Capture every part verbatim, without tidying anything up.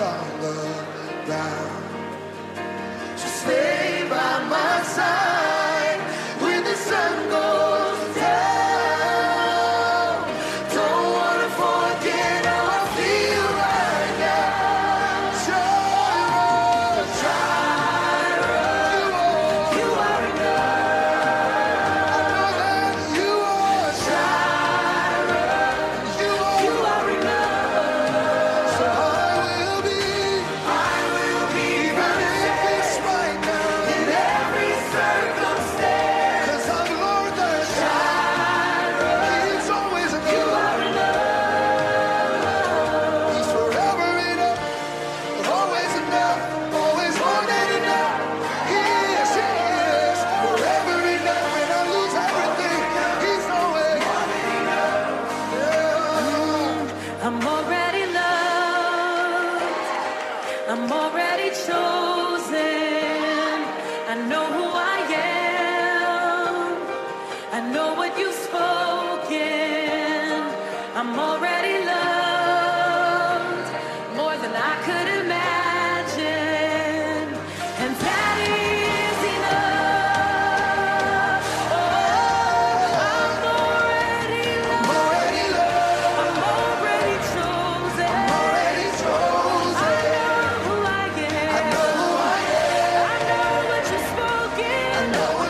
all around. So stay by my side when the sun goes down. Don't wanna forget how I feel right now. Jireh, Jireh, you are enough. I know that you are Jireh, you are, you are enough. So I will be, I will be even if it's right now, in every circumstance. 'Cause I've learned that Jireh, He's always enough. You are enough. He's forever enough, always enough, always more than enough. He is, He is forever enough. When I lose everything, He's always more than enough. Yeah. I'm already loved. I'm already chosen. I know who I am. I know what you've spoken. I'm already loved more than I could imagine. And that is enough. Oh, I'm already I'm loved. already loved, I'm already chosen. I'm already chosen. I know who I am. I know who I am. I know what you've spoken. I know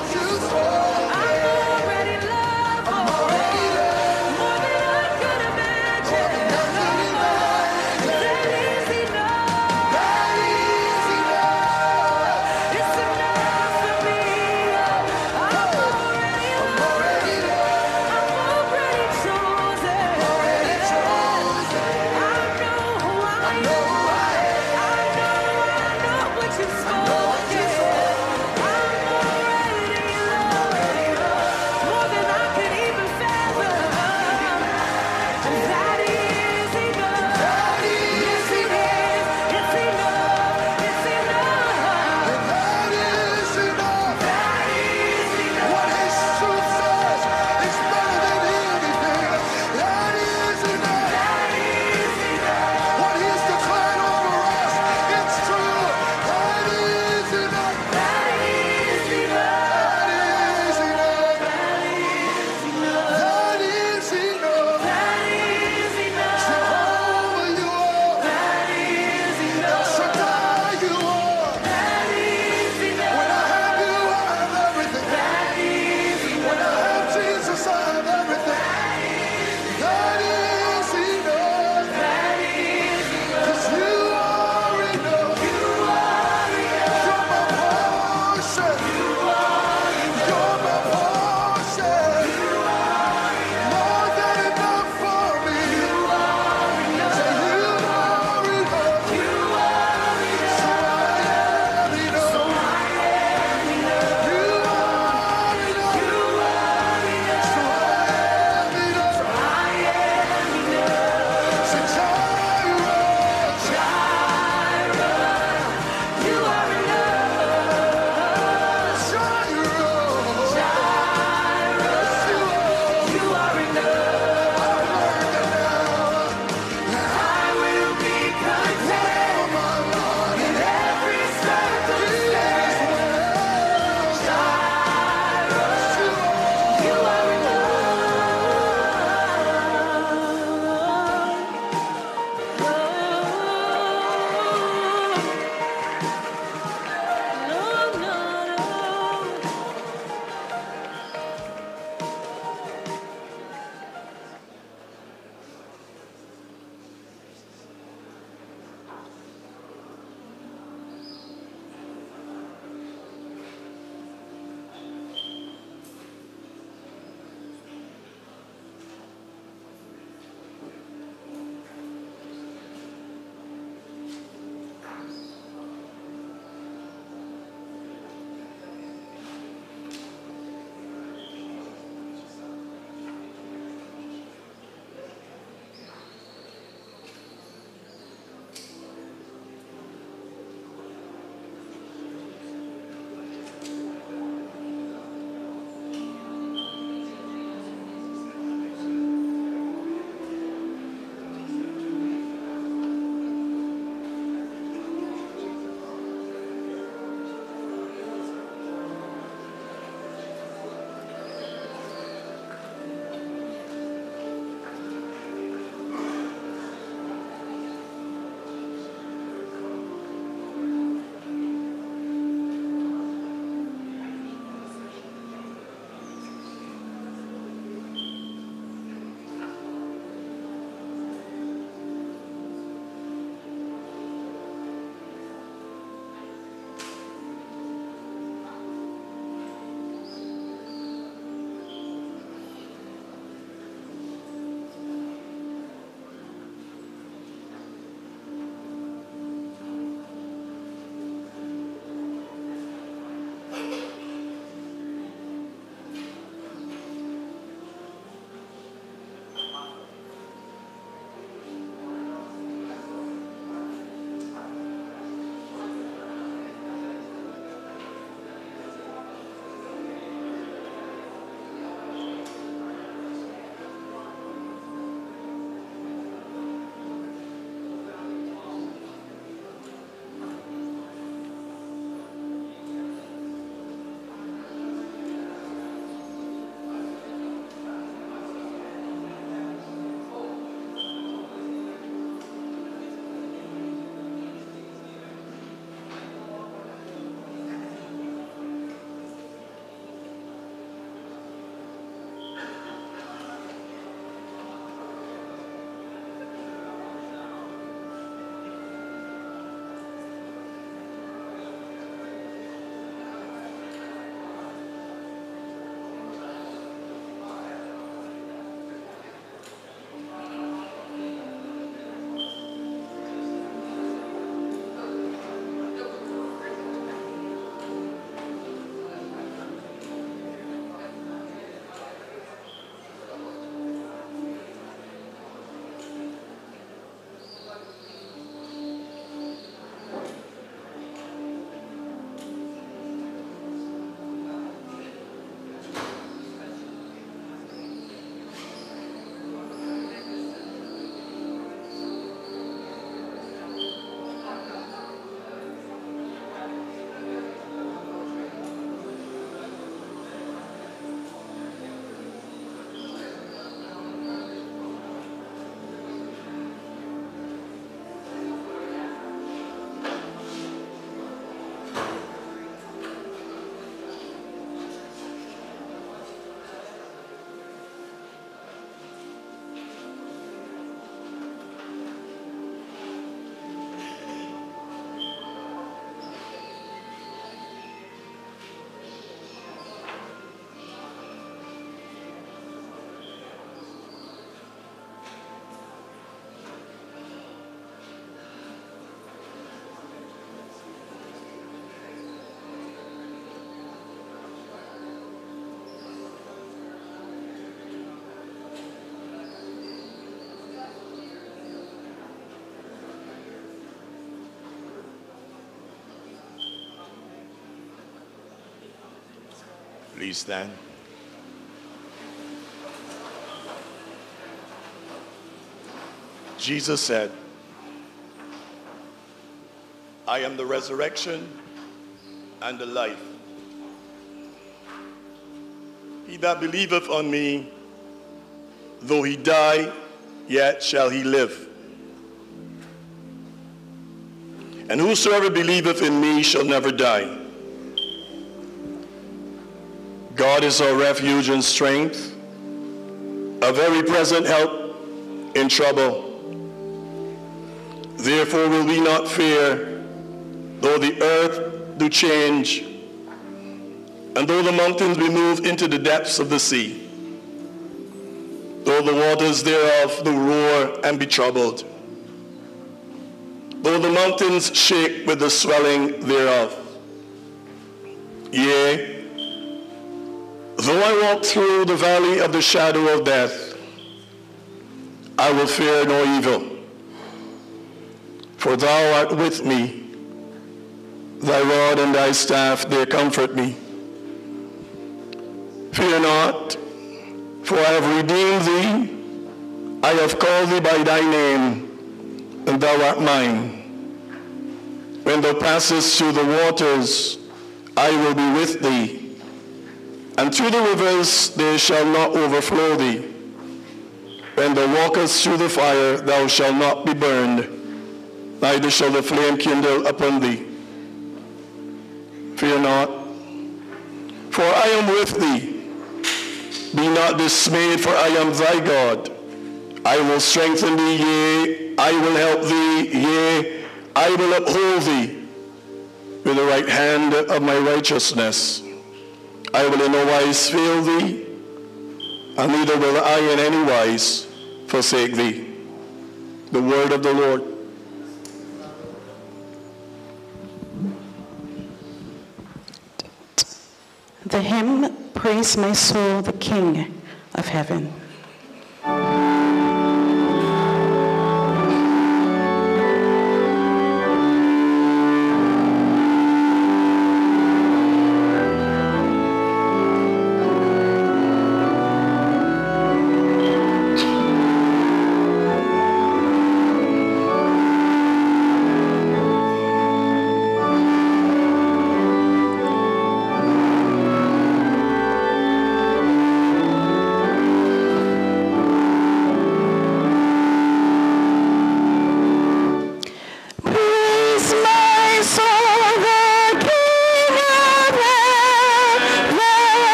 Please stand. Jesus said, I am the resurrection and the life. He that believeth on me, though he die, yet shall he live. And whosoever believeth in me shall never die. God is our refuge and strength, a very present help in trouble. Therefore will we not fear, though the earth do change, and though the mountains be moved into the depths of the sea, though the waters thereof do roar and be troubled, though the mountains shake with the swelling thereof. Yea, though I walk through the valley of the shadow of death, I will fear no evil. For thou art with me, thy rod and thy staff, they comfort me. Fear not, for I have redeemed thee. I have called thee by thy name, and thou art mine. When thou passest through the waters, I will be with thee, and through the rivers they shall not overflow thee. When thou walkest through the fire, thou shalt not be burned, neither shall the flame kindle upon thee. Fear not, for I am with thee. Be not dismayed, for I am thy God. I will strengthen thee, yea, I will help thee, yea, I will uphold thee with the right hand of my righteousness. I will in no wise fail thee, and neither will I in any wise forsake thee. The word of the Lord. The hymn, Praise My Soul, the King of Heaven.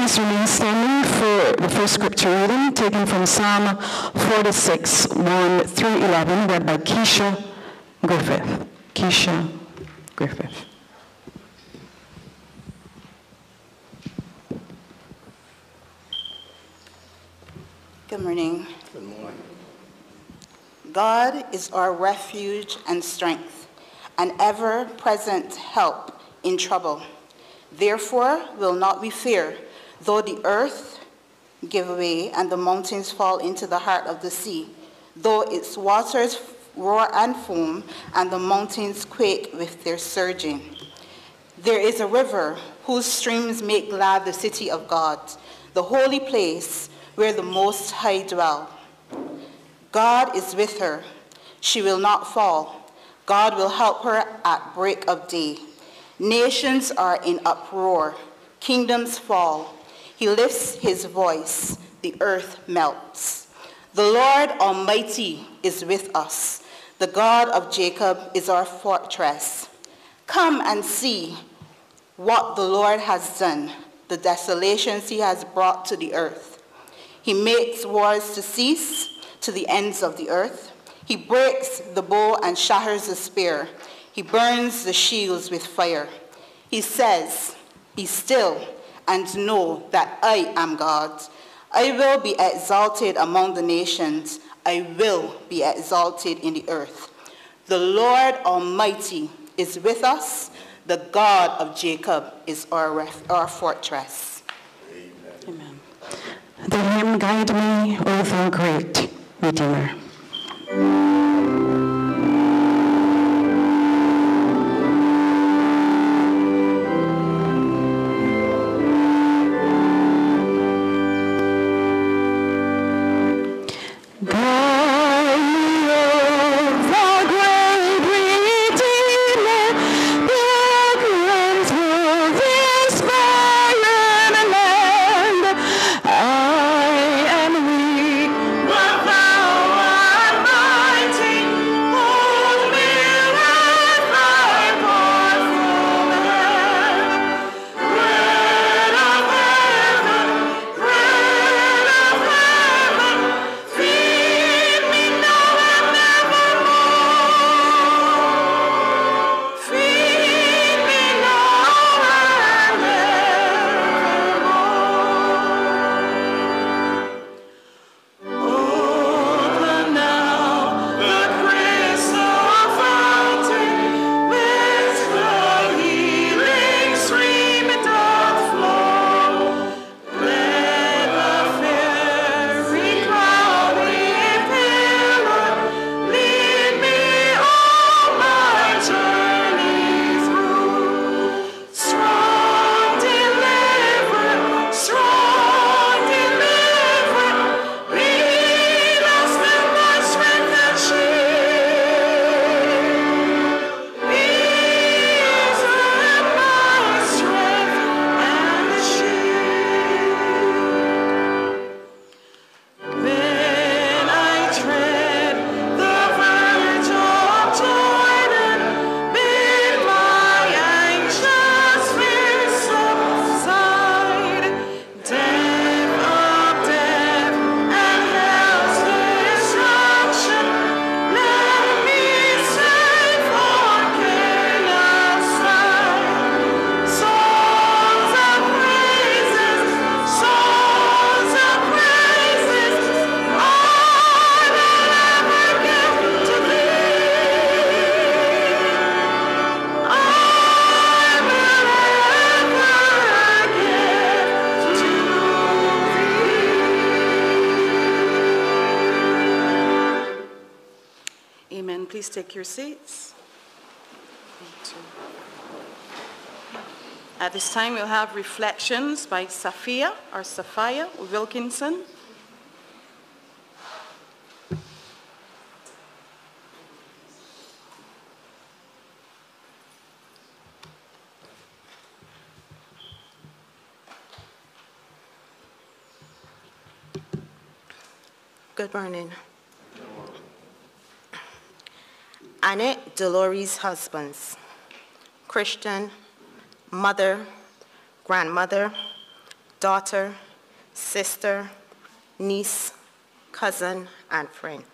please remain standing for the first scripture reading, taken from Psalm forty-six, one through eleven, read by Keisha Griffith. Keisha Griffith. Good morning. Good morning. God is our refuge and strength, an ever-present help in trouble. Therefore will not we fear, though the earth give way and the mountains fall into the heart of the sea, though its waters roar and foam and the mountains quake with their surging. There is a river whose streams make glad the city of God, the holy place where the Most High dwell. God is with her. She will not fall. God will help her at break of day. Nations are in uproar. Kingdoms fall. He lifts his voice. The earth melts. The Lord Almighty is with us. The God of Jacob is our fortress. Come and see what the Lord has done, the desolations he has brought to the earth. He makes wars to cease to the ends of the earth. He breaks the bow and shatters the spear. He burns the shields with fire. He says, be still and know that I am God. I will be exalted among the nations. I will be exalted in the earth. The Lord Almighty is with us. The God of Jacob is our, ref- our fortress. Amen. The hymn, Guide Me, O Thou Great Redeemer. Please take your seats. At this time, we'll have reflections by Sophia or Sophia Wilkinson. Good morning. Annette Dolores' husbands, Christian, mother, grandmother, daughter, sister, niece, cousin, and friend.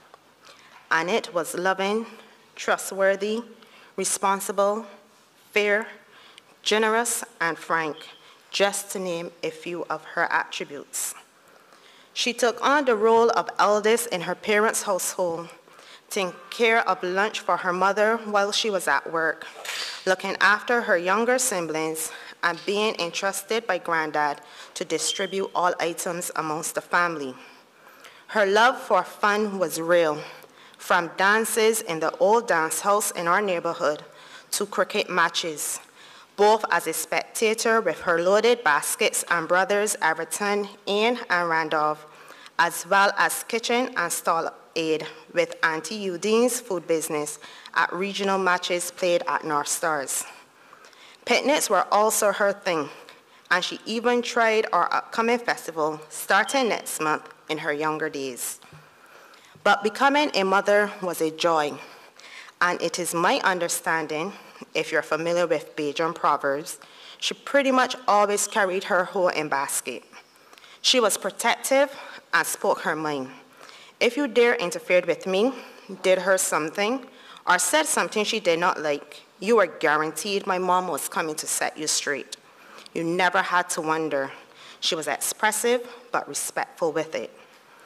Annette was loving, trustworthy, responsible, fair, generous, and frank, just to name a few of her attributes. She took on the role of eldest in her parents' household, taking care of lunch for her mother while she was at work, looking after her younger siblings, and being entrusted by Granddad to distribute all items amongst the family. Her love for fun was real, from dances in the old dance house in our neighborhood to cricket matches, both as a spectator with her loaded baskets and brothers Everton, Ian, and Randolph, as well as kitchen and stall aid with Auntie Eudine's food business at regional matches played at North Stars. Picnics were also her thing, and she even tried our upcoming festival starting next month in her younger days. But becoming a mother was a joy, and it is my understanding, if you're familiar with Bajan proverbs, she pretty much always carried her hoe in basket. She was protective and spoke her mind. If you dare interfered with me, did her something, or said something she did not like, you were guaranteed my mom was coming to set you straight. You never had to wonder. She was expressive but respectful with it.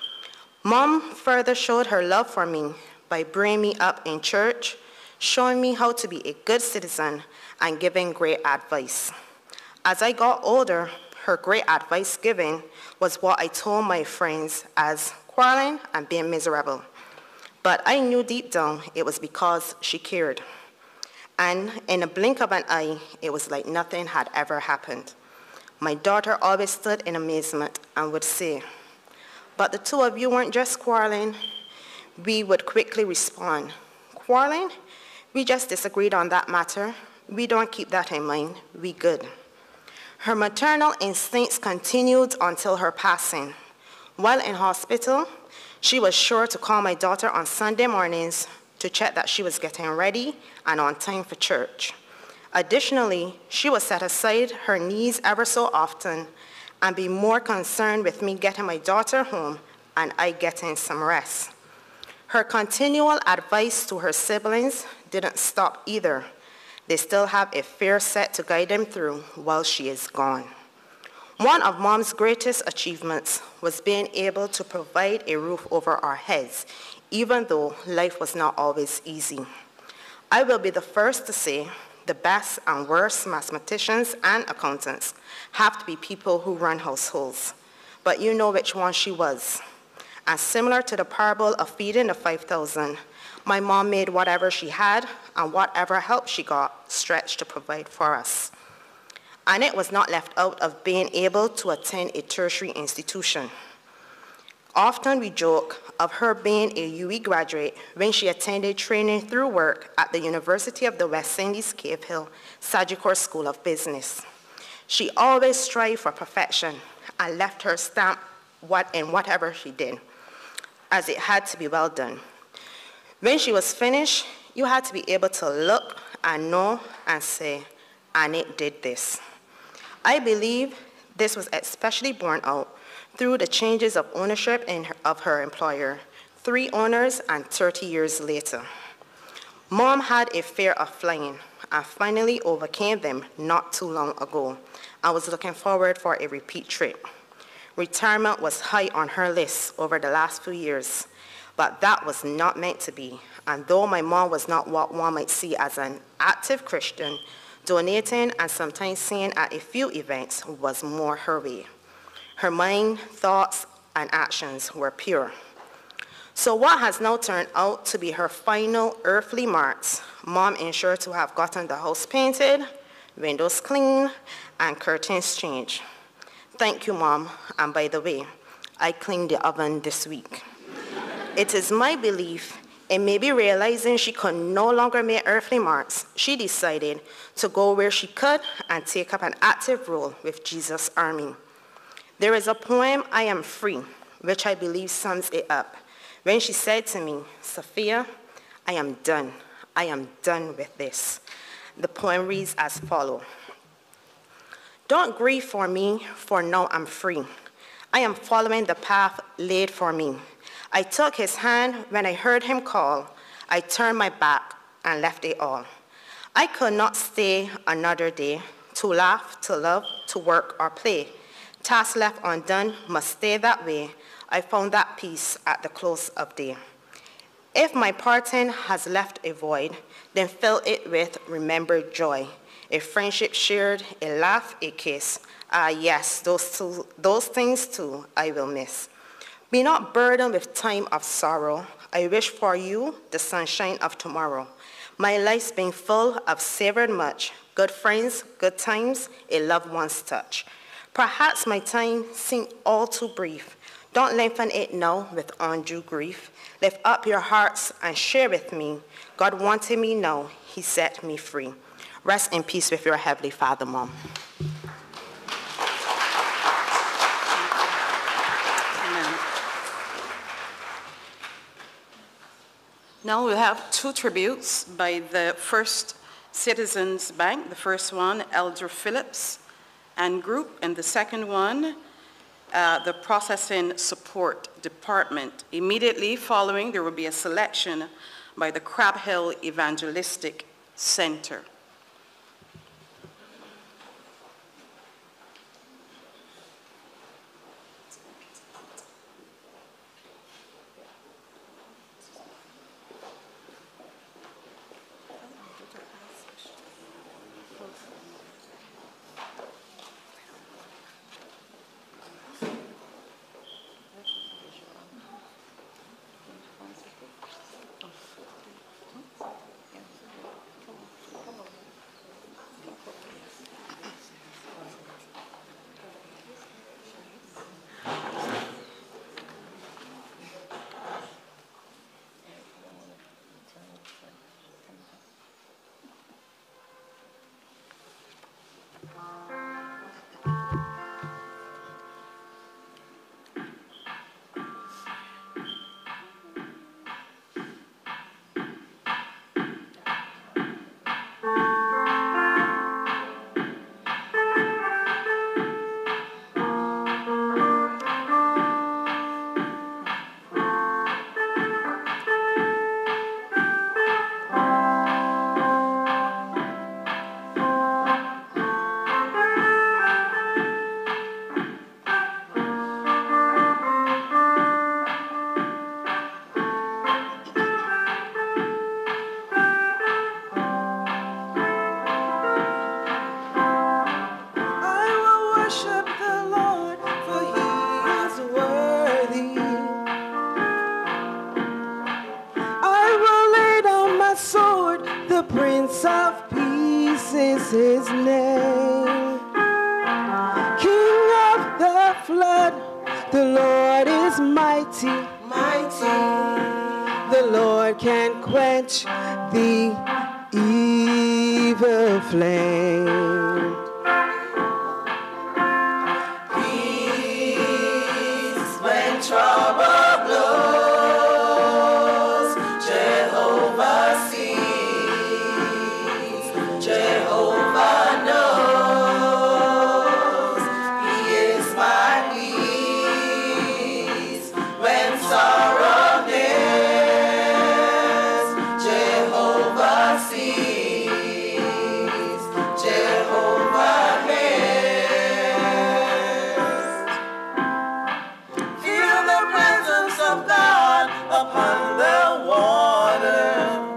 Mom further showed her love for me by bringing me up in church, showing me how to be a good citizen, and giving great advice. As I got older, her great advice giving was what I told my friends as quarreling and being miserable. But I knew deep down it was because she cared. And in a blink of an eye, it was like nothing had ever happened. My daughter always stood in amazement and would say, "But the two of you weren't just quarreling." We would quickly respond, "Quarreling? We just disagreed on that matter. We don't keep that in mind. We good." Her maternal instincts continued until her passing. While in hospital, she was sure to call my daughter on Sunday mornings to check that she was getting ready and on time for church. Additionally, she would set aside her needs ever so often and be more concerned with me getting my daughter home and I getting some rest. Her continual advice to her siblings didn't stop either. They still have a fair set to guide them through while she is gone. One of Mom's greatest achievements was being able to provide a roof over our heads, even though life was not always easy. I will be the first to say the best and worst mathematicians and accountants have to be people who run households, but you know which one she was. And similar to the parable of feeding the five thousand, my mom made whatever she had and whatever help she got stretch to provide for us. Annette was not left out of being able to attend a tertiary institution. Often we joke of her being a U E graduate when she attended training through work at the University of the West Indies Cave Hill Sagicor School of Business. She always strived for perfection and left her stamp what in whatever she did, as it had to be well done. When she was finished, you had to be able to look and know and say, Annette did this. I believe this was especially borne out through the changes of ownership in her, of her employer, three owners and thirty years later. Mom had a fear of flying and finally overcame them not too long ago. I was looking forward for a repeat trip. Retirement was high on her list over the last few years, but that was not meant to be. And though my mom was not what one might see as an active Christian, donating and sometimes singing at a few events was more her way. Her mind, thoughts, and actions were pure. So what has now turned out to be her final earthly marks, Mom ensured to have gotten the house painted, windows cleaned, and curtains changed. Thank you, Mom. And by the way, I cleaned the oven this week. It is my belief, and maybe realizing she could no longer make earthly marks, she decided to go where she could and take up an active role with Jesus' army. There is a poem, I Am Free, which I believe sums it up, when she said to me, Sophia, I am done. I am done with this. The poem reads as follows. Don't grieve for me, for now I'm free. I am following the path laid for me. I took his hand when I heard him call. I turned my back and left it all. I could not stay another day, to laugh, to love, to work or play. Tasks left undone must stay that way. I found that peace at the close of day. If my parting has left a void, then fill it with remembered joy. A friendship shared, a laugh, a kiss. Ah yes, those, two, those things too I will miss. Be not burdened with time of sorrow. I wish for you the sunshine of tomorrow. My life's been full of savored much, good friends, good times, a loved one's touch. Perhaps my time seemed all too brief. Don't lengthen it now with undue grief. Lift up your hearts and share with me. God wanted me now, he set me free. Rest in peace with your Heavenly Father, Mom. Now we have two tributes by the First Citizens Bank. The first one, Elder Phillips and Group, and the second one, uh, the Processing Support Department. Immediately following, there will be a selection by the Crab Hill Evangelistic Center. His name. King of the flood, the Lord is mighty, mighty. The Lord can quench the evil flame. Peace when trouble blows, Jehovah sees, Jehovah knows. He is my peace when sorrow nears. Jehovah sees, Jehovah hears. Feel the presence of God upon the water.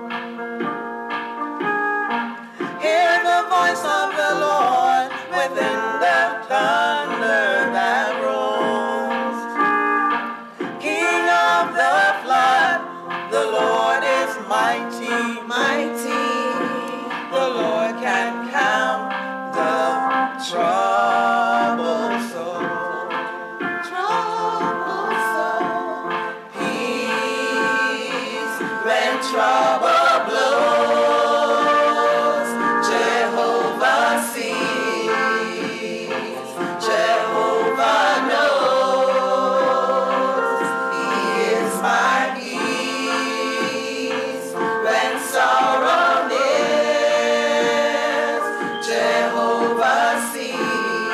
Hear the voice of the Lord within the thunder that rolls. King of the flood, the Lord is mighty, mighty. The Lord can calm the troubled soul. Troubled soul. Peace when trouble blows. Jehovah sees, Jehovah knows. He is my peace when sorrow nears. Jehovah sees,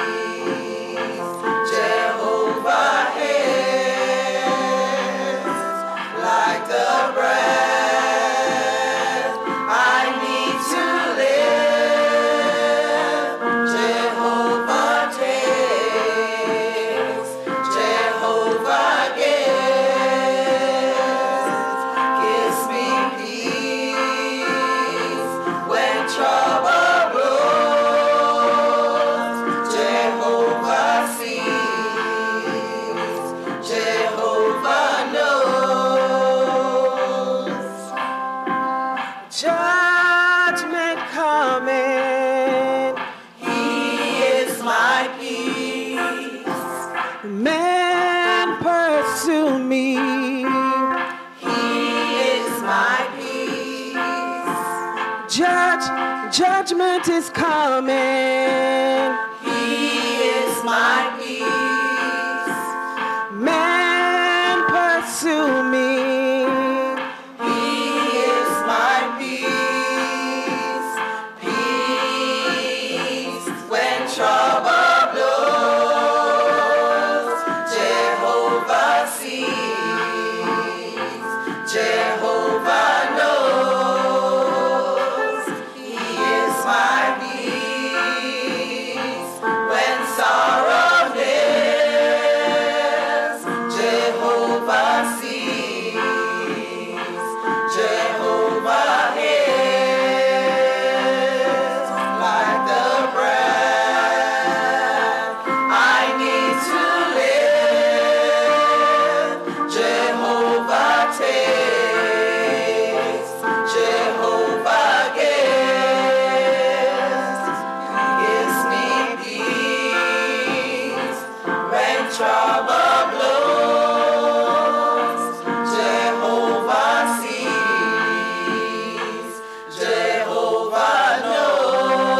Man pursue me. He is my peace. Judge, judgment is coming. He is my peace. Man pursue me. He is my peace. Peace when trouble blows. Jehovah sees. Jehovah knows. He is my peace when sorrow lives. Jehovah sees. Jehovah hears. Like the breath I need to live. Jehovah takes. Jehovah gives. Gives me peace when trouble blows. Jehovah sees. Jehovah knows.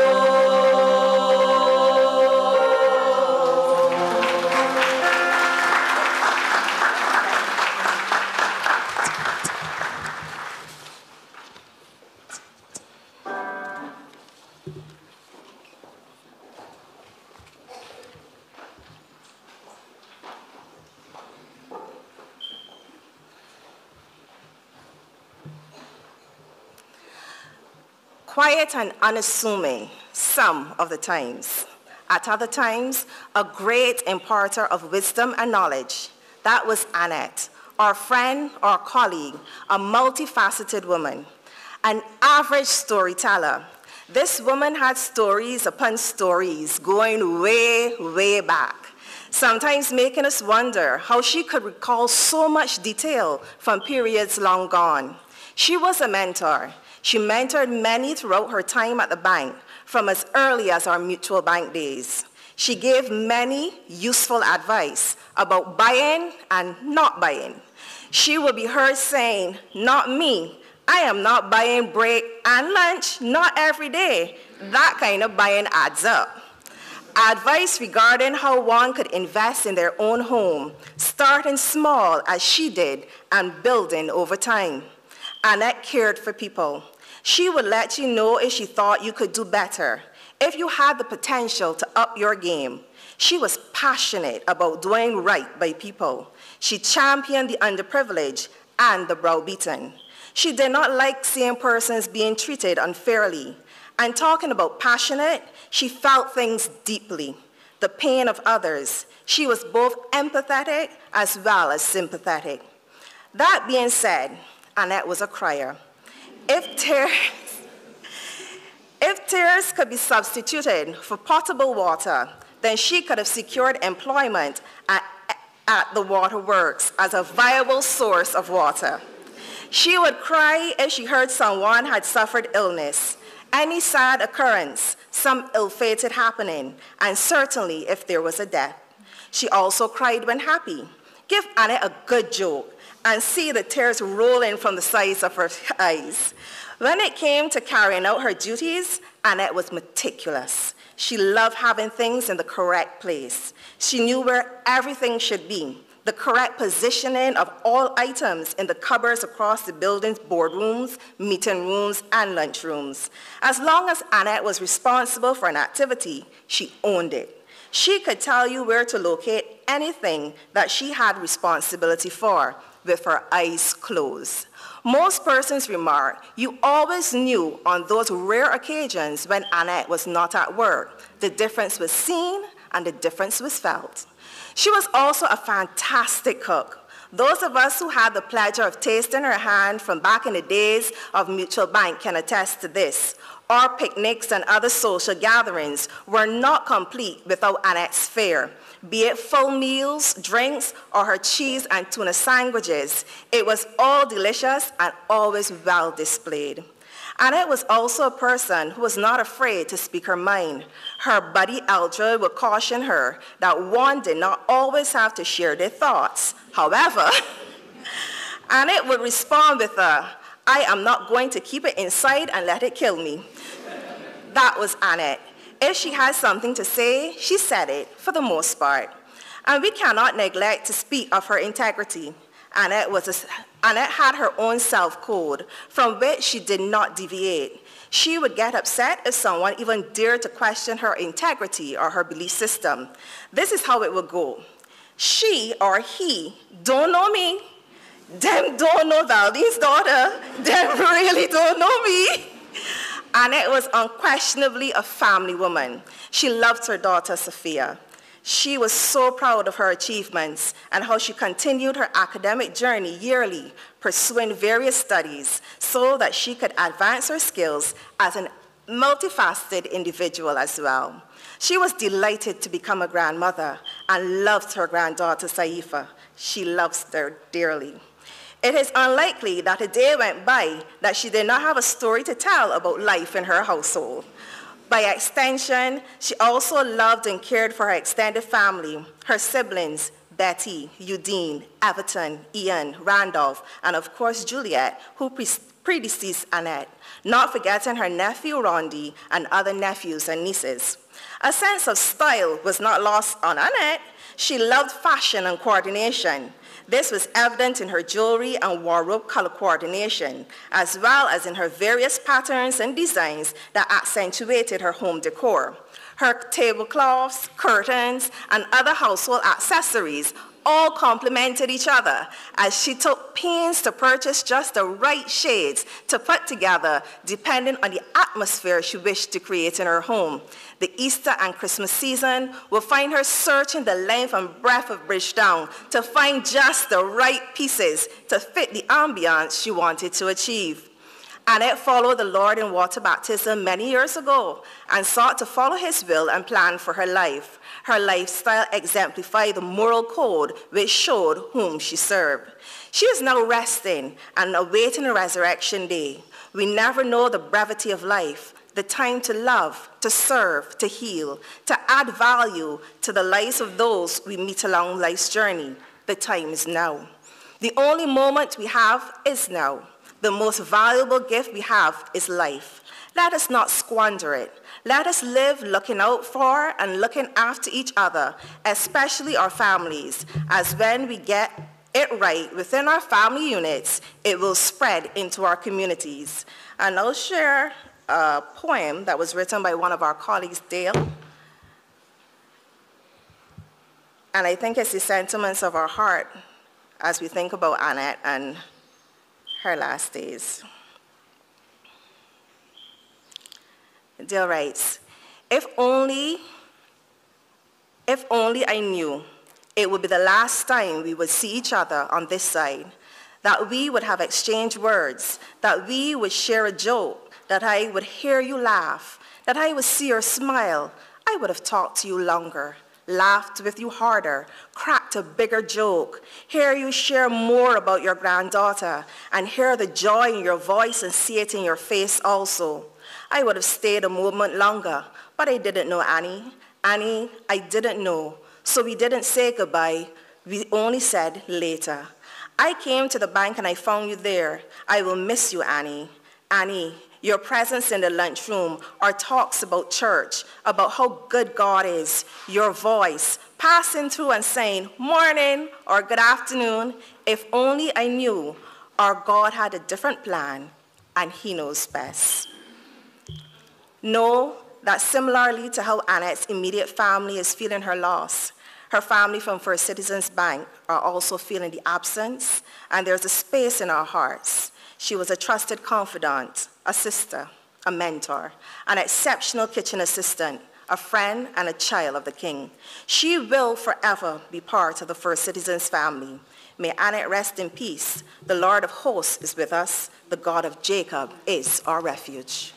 Quiet and unassuming some of the times. At other times, a great imparter of wisdom and knowledge. That was Annette, our friend, our colleague, a multifaceted woman, an average storyteller. This woman had stories upon stories going way, way back, sometimes making us wonder how she could recall so much detail from periods long gone. She was a mentor. She mentored many throughout her time at the bank, from as early as our mutual bank days. She gave many useful advice about buying and not buying. She would be heard saying, "Not me. I am not buying break and lunch, not every day." That kind of buying adds up. Advice regarding how one could invest in their own home, starting small as she did and building over time. Annette cared for people. She would let you know if she thought you could do better, if you had the potential to up your game. She was passionate about doing right by people. She championed the underprivileged and the browbeaten. She did not like seeing persons being treated unfairly. And talking about passionate, she felt things deeply, the pain of others. She was both empathetic as well as sympathetic. That being said, Annette was a crier. If tears, if tears could be substituted for potable water, then she could have secured employment at, at the waterworks as a viable source of water. She would cry if she heard someone had suffered illness, any sad occurrence, some ill-fated happening, and certainly if there was a death. She also cried when happy. Give Annette a good joke and see the tears rolling from the sides of her eyes. When it came to carrying out her duties, Annette was meticulous. She loved having things in the correct place. She knew where everything should be, the correct positioning of all items in the cupboards across the building's boardrooms, meeting rooms, and lunchrooms. As long as Annette was responsible for an activity, she owned it. She could tell you where to locate anything that she had responsibility for with her eyes closed. Most persons remark, you always knew on those rare occasions when Annette was not at work. The difference was seen and the difference was felt. She was also a fantastic cook. Those of us who had the pleasure of tasting her hand from back in the days of Mutual Bank can attest to this. Our picnics and other social gatherings were not complete without Annette's fare. Be it full meals, drinks, or her cheese and tuna sandwiches, it was all delicious and always well displayed. Annette was also a person who was not afraid to speak her mind. Her buddy Eldred would caution her that one did not always have to share their thoughts. However, Annette would respond with a, "I am not going to keep it inside and let it kill me." That was Annette. If she had something to say, she said it for the most part. And we cannot neglect to speak of her integrity. Annette, was a, Annette had her own self-code from which she did not deviate. She would get upset if someone even dared to question her integrity or her belief system. This is how it would go. She or he don't know me. Them don't know Valdine's daughter. Them really don't know me. Annette was unquestionably a family woman. She loved her daughter, Sophia. She was so proud of her achievements and how she continued her academic journey yearly, pursuing various studies so that she could advance her skills as a multifaceted individual as well. She was delighted to become a grandmother and loved her granddaughter, Saifa. She loves her dearly. It is unlikely that a day went by that she did not have a story to tell about life in her household. By extension, she also loved and cared for her extended family, her siblings, Betty, Eudine, Everton, Ian, Randolph, and of course Juliet, who pre predeceased Annette, not forgetting her nephew Rondi and other nephews and nieces. A sense of style was not lost on Annette. She loved fashion and coordination. This was evident in her jewelry and wardrobe color coordination, as well as in her various patterns and designs that accentuated her home decor. Her tablecloths, curtains, and other household accessories all complemented each other as she took pains to purchase just the right shades to put together depending on the atmosphere she wished to create in her home. The Easter and Christmas season will find her searching the length and breadth of Bridgetown to find just the right pieces to fit the ambiance she wanted to achieve. Annette followed the Lord in water baptism many years ago and sought to follow his will and plan for her life. Her lifestyle exemplified the moral code which showed whom she served. She is now resting and awaiting a resurrection day. We never know the brevity of life, the time to love, to serve, to heal, to add value to the lives of those we meet along life's journey. The time is now. The only moment we have is now. The most valuable gift we have is life. Let us not squander it. Let us live looking out for and looking after each other, especially our families, as when we get it right within our family units, it will spread into our communities. And I'll share a poem that was written by one of our colleagues, Dale. And I think it's the sentiments of our heart as we think about Annette and her last days. Dale writes, if only, if only I knew it would be the last time we would see each other on this side, that we would have exchanged words, that we would share a joke, that I would hear you laugh, that I would see your smile, I would have talked to you longer, laughed with you harder, cracked a bigger joke, hear you share more about your granddaughter, and hear the joy in your voice and see it in your face also. I would have stayed a moment longer, but I didn't know Annie. Annie, I didn't know. So we didn't say goodbye, we only said later. I came to the bank and I found you there. I will miss you, Annie. Annie, your presence in the lunchroom, our talks about church, about how good God is, your voice, passing through and saying, morning or good afternoon, if only I knew our God had a different plan and he knows best. Know that similarly to how Annette's immediate family is feeling her loss, her family from First Citizens Bank are also feeling the absence, and there's a space in our hearts. She was a trusted confidant, a sister, a mentor, an exceptional kitchen assistant, a friend, and a child of the King. She will forever be part of the First Citizens family. May Annette rest in peace. The Lord of hosts is with us. The God of Jacob is our refuge.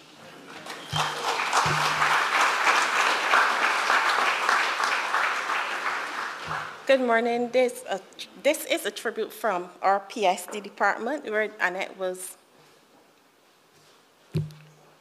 Good morning. This, uh, this is a tribute from our P S D department where Annette was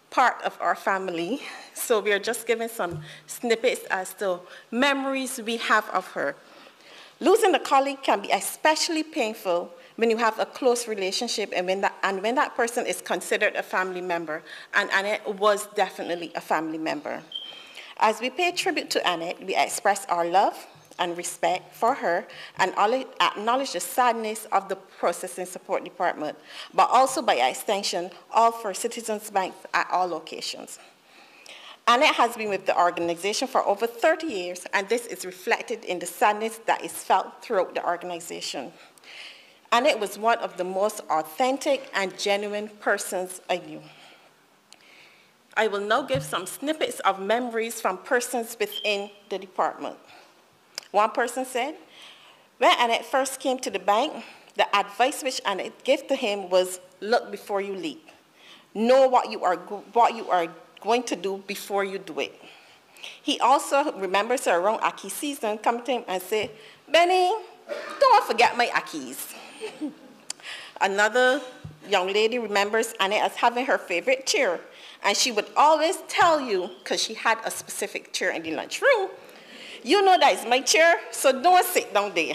part of our family. So we are just giving some snippets as to memories we have of her. Losing a colleague can be especially painful when you have a close relationship and when that, and when that person is considered a family member. And Annette was definitely a family member. As we pay tribute to Annette, we express our love and respect for her and acknowledge the sadness of the Processing Support Department, but also by extension, all for Citizens Bank at all locations. Annette has been with the organization for over thirty years, and this is reflected in the sadness that is felt throughout the organization. Annette was one of the most authentic and genuine persons I knew. I will now give some snippets of memories from persons within the department. One person said, when Annette first came to the bank, the advice which Annette gave to him was, look before you leap. Know what you are, what you are going to do before you do it. He also remembers her around Aki season, come to him and say, Benny, don't forget my Akis. Another young lady remembers Annette as having her favorite chair, and she would always tell you, because she had a specific chair in the lunchroom, you know that is my chair, so don't sit down there.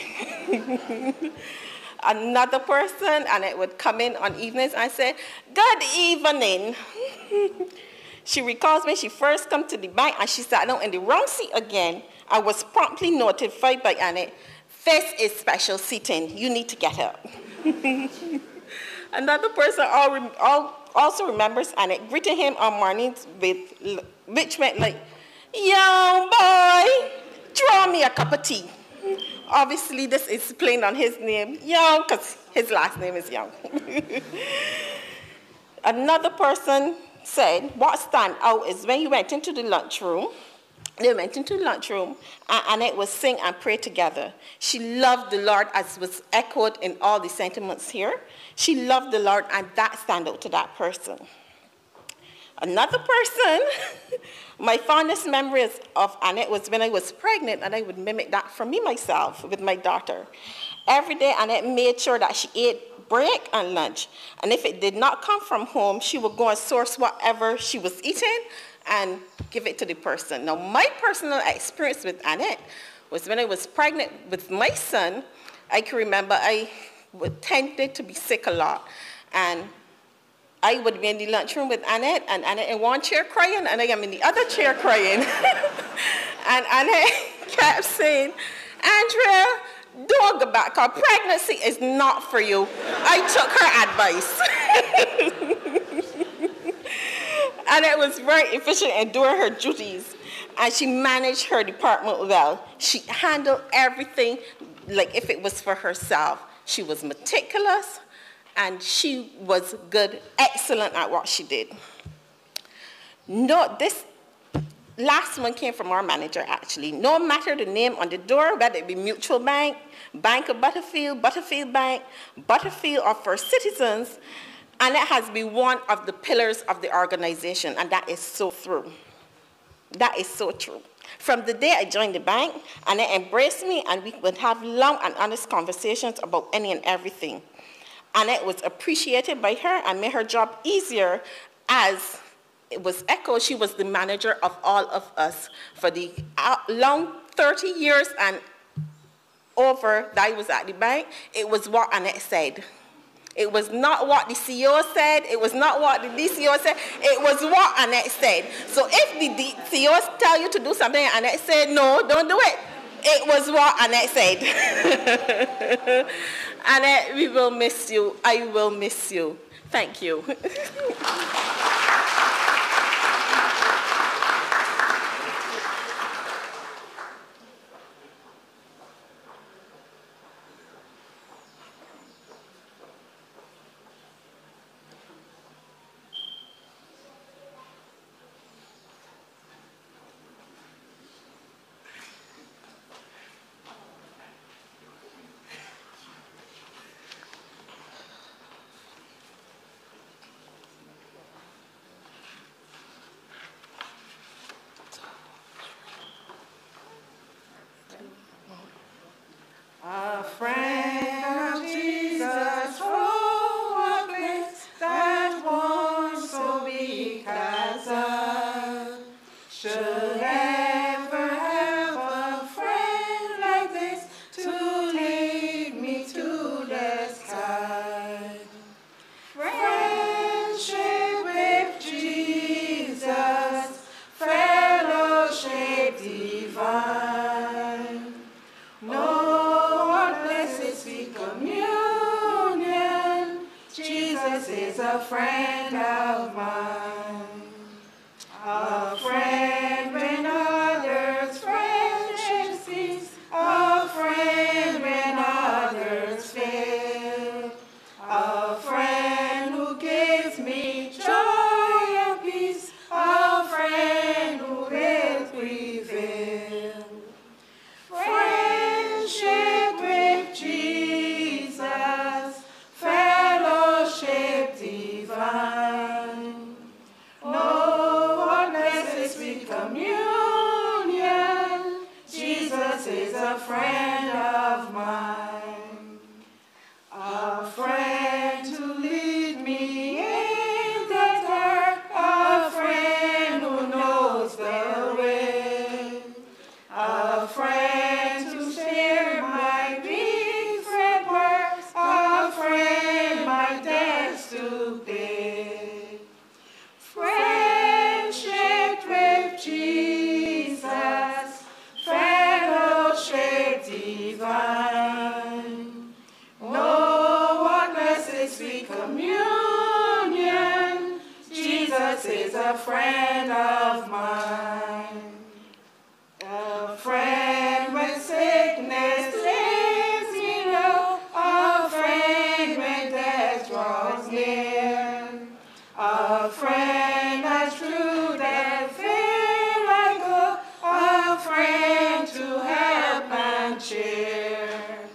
Another person, Annette would come in on evenings and say, good evening. She recalls when she first came to the bank and she sat down in the wrong seat again and was promptly notified by Annette, this is special seating, you need to get up. Another person also remembers Annette greeting him on mornings with, which meant like, young boy, draw me a cup of tea. Obviously, this is plain on his name, Young, because his last name is Young. Another person said, what stand out is when you went into the lunchroom, they went into the lunchroom, and Annette would sing and pray together. She loved the Lord, as was echoed in all the sentiments here. She loved the Lord, and that stand out to that person. Another person, my fondest memories of Annette was when I was pregnant, and I would mimic that for me myself with my daughter. Every day, Annette made sure that she ate break and lunch, and if it did not come from home, she would go and source whatever she was eating and give it to the person. Now, my personal experience with Annette was when I was pregnant with my son. I can remember I would tended to be sick a lot, and I would be in the lunchroom with Annette, and Annette in one chair crying, and I am in the other chair crying. And Annette kept saying, Andrea, don't go back, because pregnancy is not for you. I took her advice. Annette was very efficient in doing her duties, and she managed her department well. She handled everything like if it was for herself. She was meticulous, and she was good, excellent at what she did. No, this last one came from our manager, actually. No matter the name on the door, whether it be Mutual Bank, Bank of Butterfield, Butterfield Bank, Butterfield, or First Citizens, Annette has been one of the pillars of the organization, and that is so true. That is so true. From the day I joined the bank, Annette embraced me, and we would have long and honest conversations about any and everything. Annette was appreciated by her and made her job easier, as it was echoed, she was the manager of all of us for the long thirty years and over that I was at the bank. It was what Annette said. It was not what the C E O said. It was not what the D C O said. It was what Annette said. So if the D C O tell you to do something and Annette said, no, don't do it, it was what Annette said. Annette, we will miss you. I will miss you. Thank you. a friend of mine. A friend when others' friendship cease. A friend when others fail. A friend who gives me joy and peace. A friend who will prevail. Friendship with Jesus, fellowship divine. No one blesses with communion. Jesus is a friend of mine. A friend to lead me in the dark. A friend who knows the way. A friend to share my different works. A friend my debts to pay. Friendship with Jesus, fellowship divine. No one blesses sweet communion. Jesus is a friend of mine. A friend when sickness lays me low. A friend when death draws near. A friend as true that fear I go. A friend to help and cheer.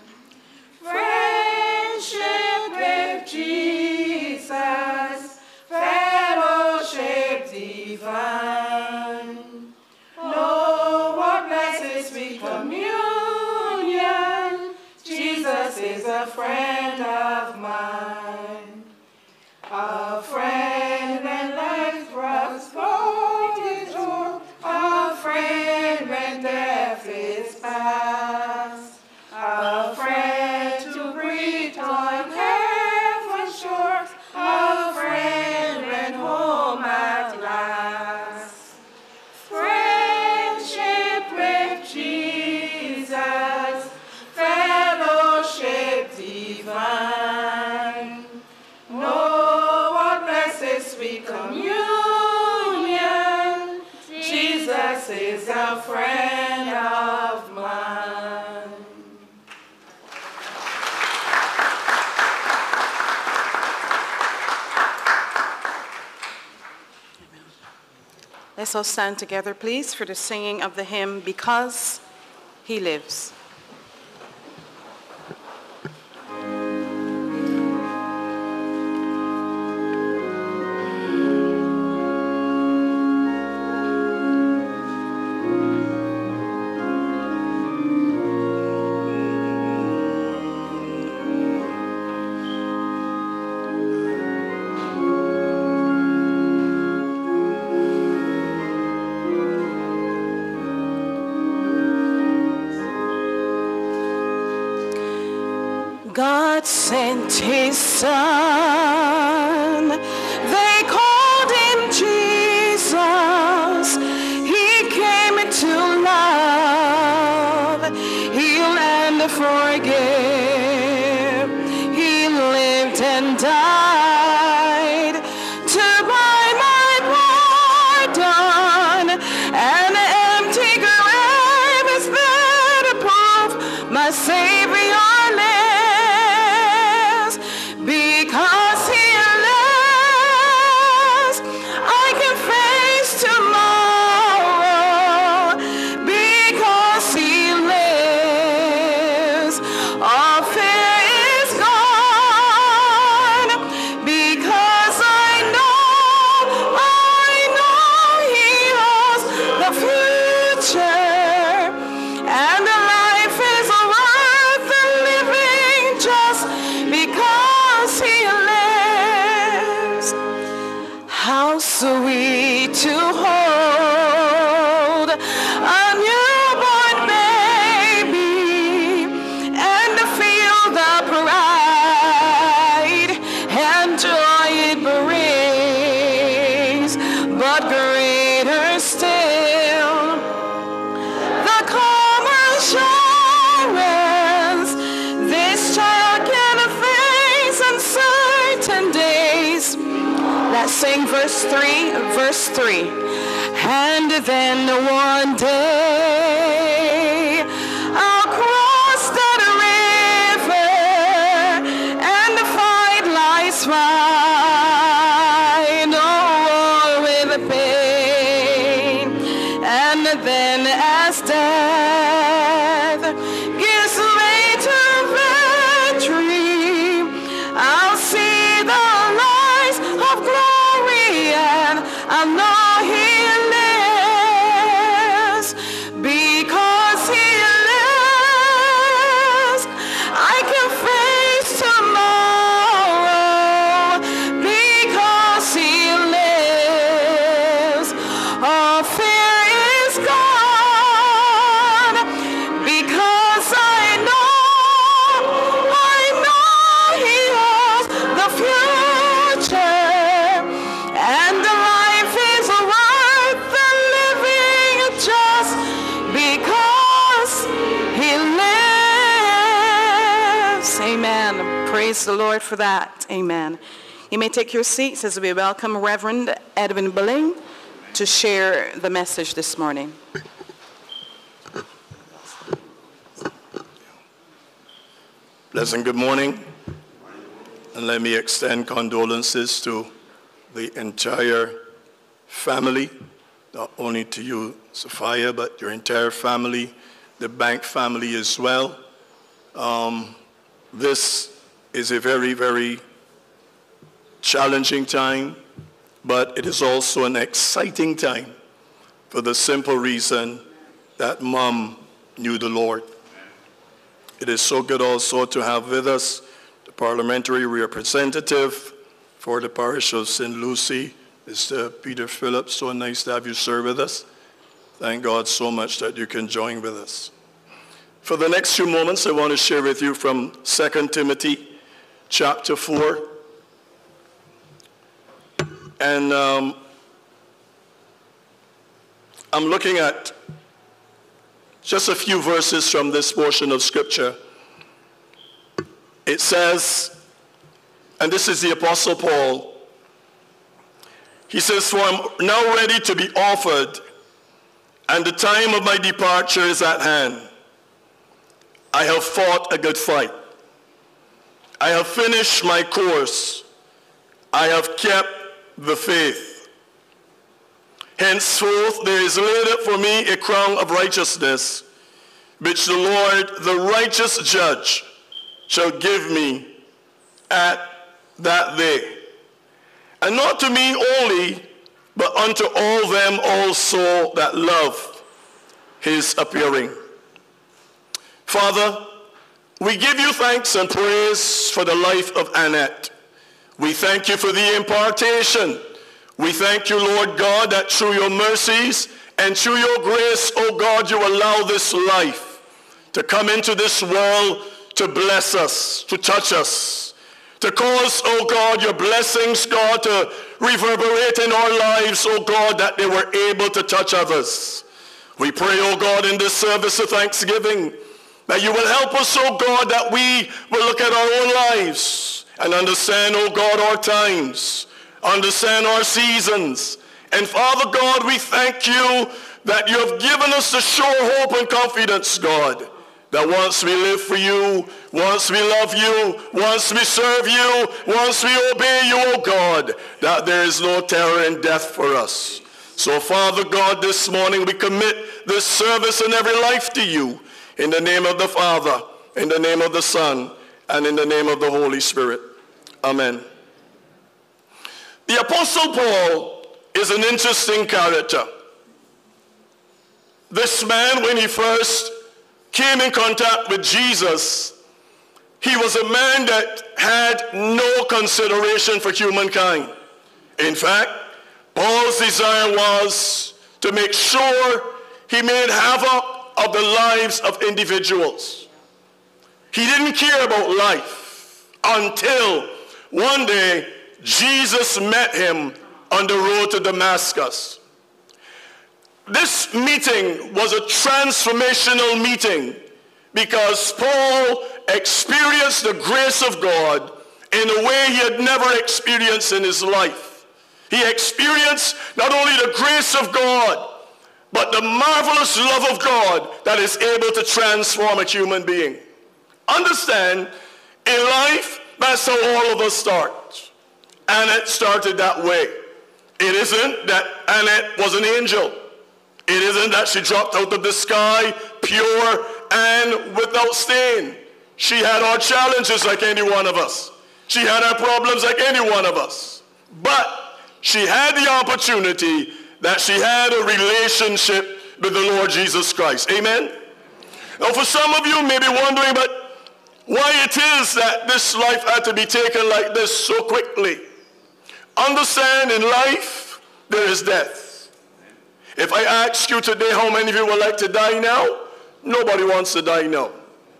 Friendship with Jesus, fellowship divine. No one blesses with communion. Jesus is a friend of mine. A friend when life was floated o'er. A friend when death is past. A friend to breathe on heaven's shores. A friend when home at last. Friendship with Jesus, fellowship divine. No one blesses sweet communion. Jesus is a friend of mine. Let's all stand together, please, for the singing of the hymn, Because He Lives. God sent his son. They called him Jesus. He came to love, heal and forgive. He lived and died to buy my pardon. An empty grave is there to prove my Savior lives. Because he lives, I can face tomorrow. Because he lives, all fear is gone. Because I know, I know he holds the future. And the life is worth sing verse three, verse three. And then one day I'll cross that river and the fight lies fine, oh, with the pain. And then as death gives way to victory, I'll see the lights of glory and I'll know He lives. Because He lives, I can face tomorrow. Because He lives, all fear is gone. Because I know, I know He holds the future, and the life is worth the living just because He lives. Amen. Praise the Lord for that. Amen. You may take your seats as we welcome Reverend Edwin Billing to share the message this morning. Pleasant good morning, and let me extend condolences to the entire family, not only to you, Sophia, but your entire family, the Bank family as well. Um, this is a very, very challenging time, but it is also an exciting time for the simple reason that Mom knew the Lord. It is so good also to have with us the parliamentary representative for the parish of Saint Lucy, Mister Peter Phillips. So nice to have you serve with us. Thank God so much that you can join with us. For the next few moments, I want to share with you from Second Timothy chapter four. And um, I'm looking at just a few verses from this portion of Scripture. It says, and this is the Apostle Paul, he says, "For I'm now ready to be offered, and the time of my departure is at hand. I have fought a good fight. I have finished my course. I have kept the faith. Henceforth there is laid up for me a crown of righteousness, which the Lord, the righteous judge, shall give me at that day. And not to me only, but unto all them also that love his appearing." Father, we give you thanks and praise for the life of Annette. We thank you for the impartation. We thank you, Lord God, that through your mercies and through your grace, oh God, you allow this life to come into this world to bless us, to touch us, to cause, oh God, your blessings, God, to reverberate in our lives, oh God, that they were able to touch others. We pray, oh God, in this service of thanksgiving, that you will help us, oh God, that we will look at our own lives and understand, oh God, our times, understand our seasons. And Father God, we thank you that you have given us the sure hope and confidence, God, that once we live for you, once we love you, once we serve you, once we obey you, oh God, that there is no terror and death for us. So Father God, this morning we commit this service and every life to you, in the name of the Father, in the name of the Son, and in the name of the Holy Spirit. Amen. The Apostle Paul is an interesting character. This man, when he first came in contact with Jesus, he was a man that had no consideration for humankind. In fact, Paul's desire was to make sure he made havoc of the lives of individuals. He didn't care about life until one day Jesus met him on the road to Damascus. This meeting was a transformational meeting because Paul experienced the grace of God in a way he had never experienced in his life. He experienced not only the grace of God, but the marvelous love of God that is able to transform a human being. Understand, in life, that's how all of us start. Annette started that way. It isn't that Annette was an angel. It isn't that she dropped out of the sky pure and without stain. She had our challenges like any one of us. She had her problems like any one of us. But she had the opportunity that she had a relationship with the Lord Jesus Christ. Amen? Now for some of you may be wondering about why it is that this life had to be taken like this so quickly. Understand, in life, there is death. If I ask you today how many of you would like to die now, nobody wants to die now.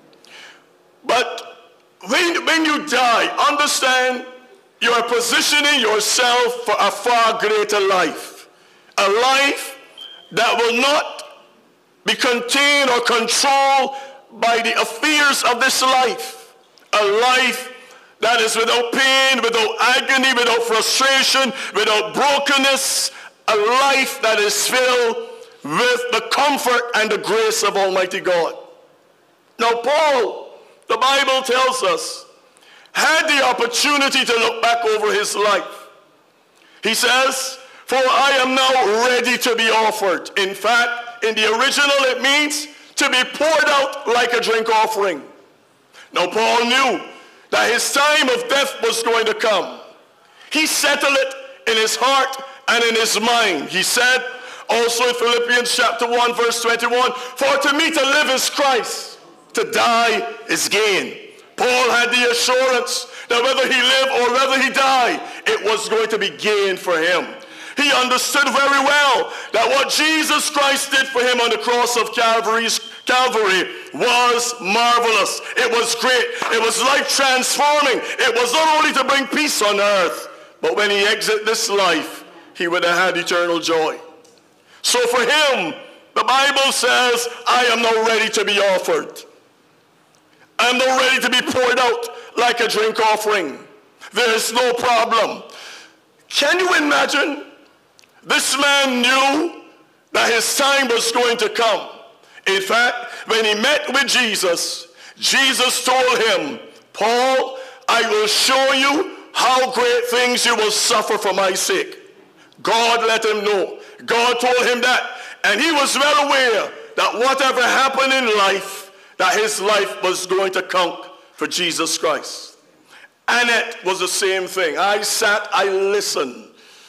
But when, when you die, understand you are positioning yourself for a far greater life. A life that will not be contained or controlled by the affairs of this life. A life that is without pain, without agony, without frustration, without brokenness. A life that is filled with the comfort and the grace of Almighty God. Now Paul, the Bible tells us, had the opportunity to look back over his life. He says, for I am now ready to be offered. In fact, in the original it means to be poured out like a drink offering. Now Paul knew that his time of death was going to come. He settled it in his heart and in his mind. He said also in Philippians chapter one verse twenty-one, for to me to live is Christ, to die is gain. Paul had the assurance that whether he lived or whether he died, it was going to be gain for him. He understood very well that what Jesus Christ did for him on the cross of Calvary's, Calvary was marvelous. It was great. It was life transforming. It was not only to bring peace on earth, but when he exited this life, he would have had eternal joy. So for him, the Bible says, I am now ready to be offered. I am now ready to be poured out like a drink offering. There is no problem. Can you imagine? This man knew that his time was going to come. In fact, when he met with Jesus, Jesus told him, Paul, I will show you how great things you will suffer for my sake. God let him know. God told him that. And he was well aware that whatever happened in life, that his life was going to count for Jesus Christ. Annette was the same thing. I sat, I listened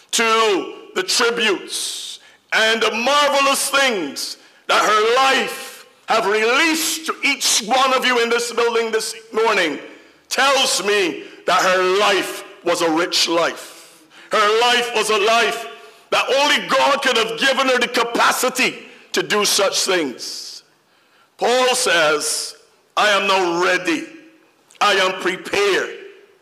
to the tributes and the marvelous things that her life have released to each one of you in this building this morning tells me that her life was a rich life. Her life was a life that only God could have given her the capacity to do such things. Paul says, I am now ready. I am prepared.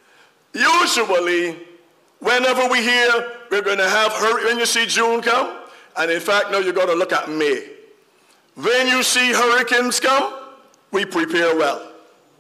Usually, whenever we hear we're going to have hurricane, when you see June come, and in fact, now you're going to look at May. When you see hurricanes come, we prepare well.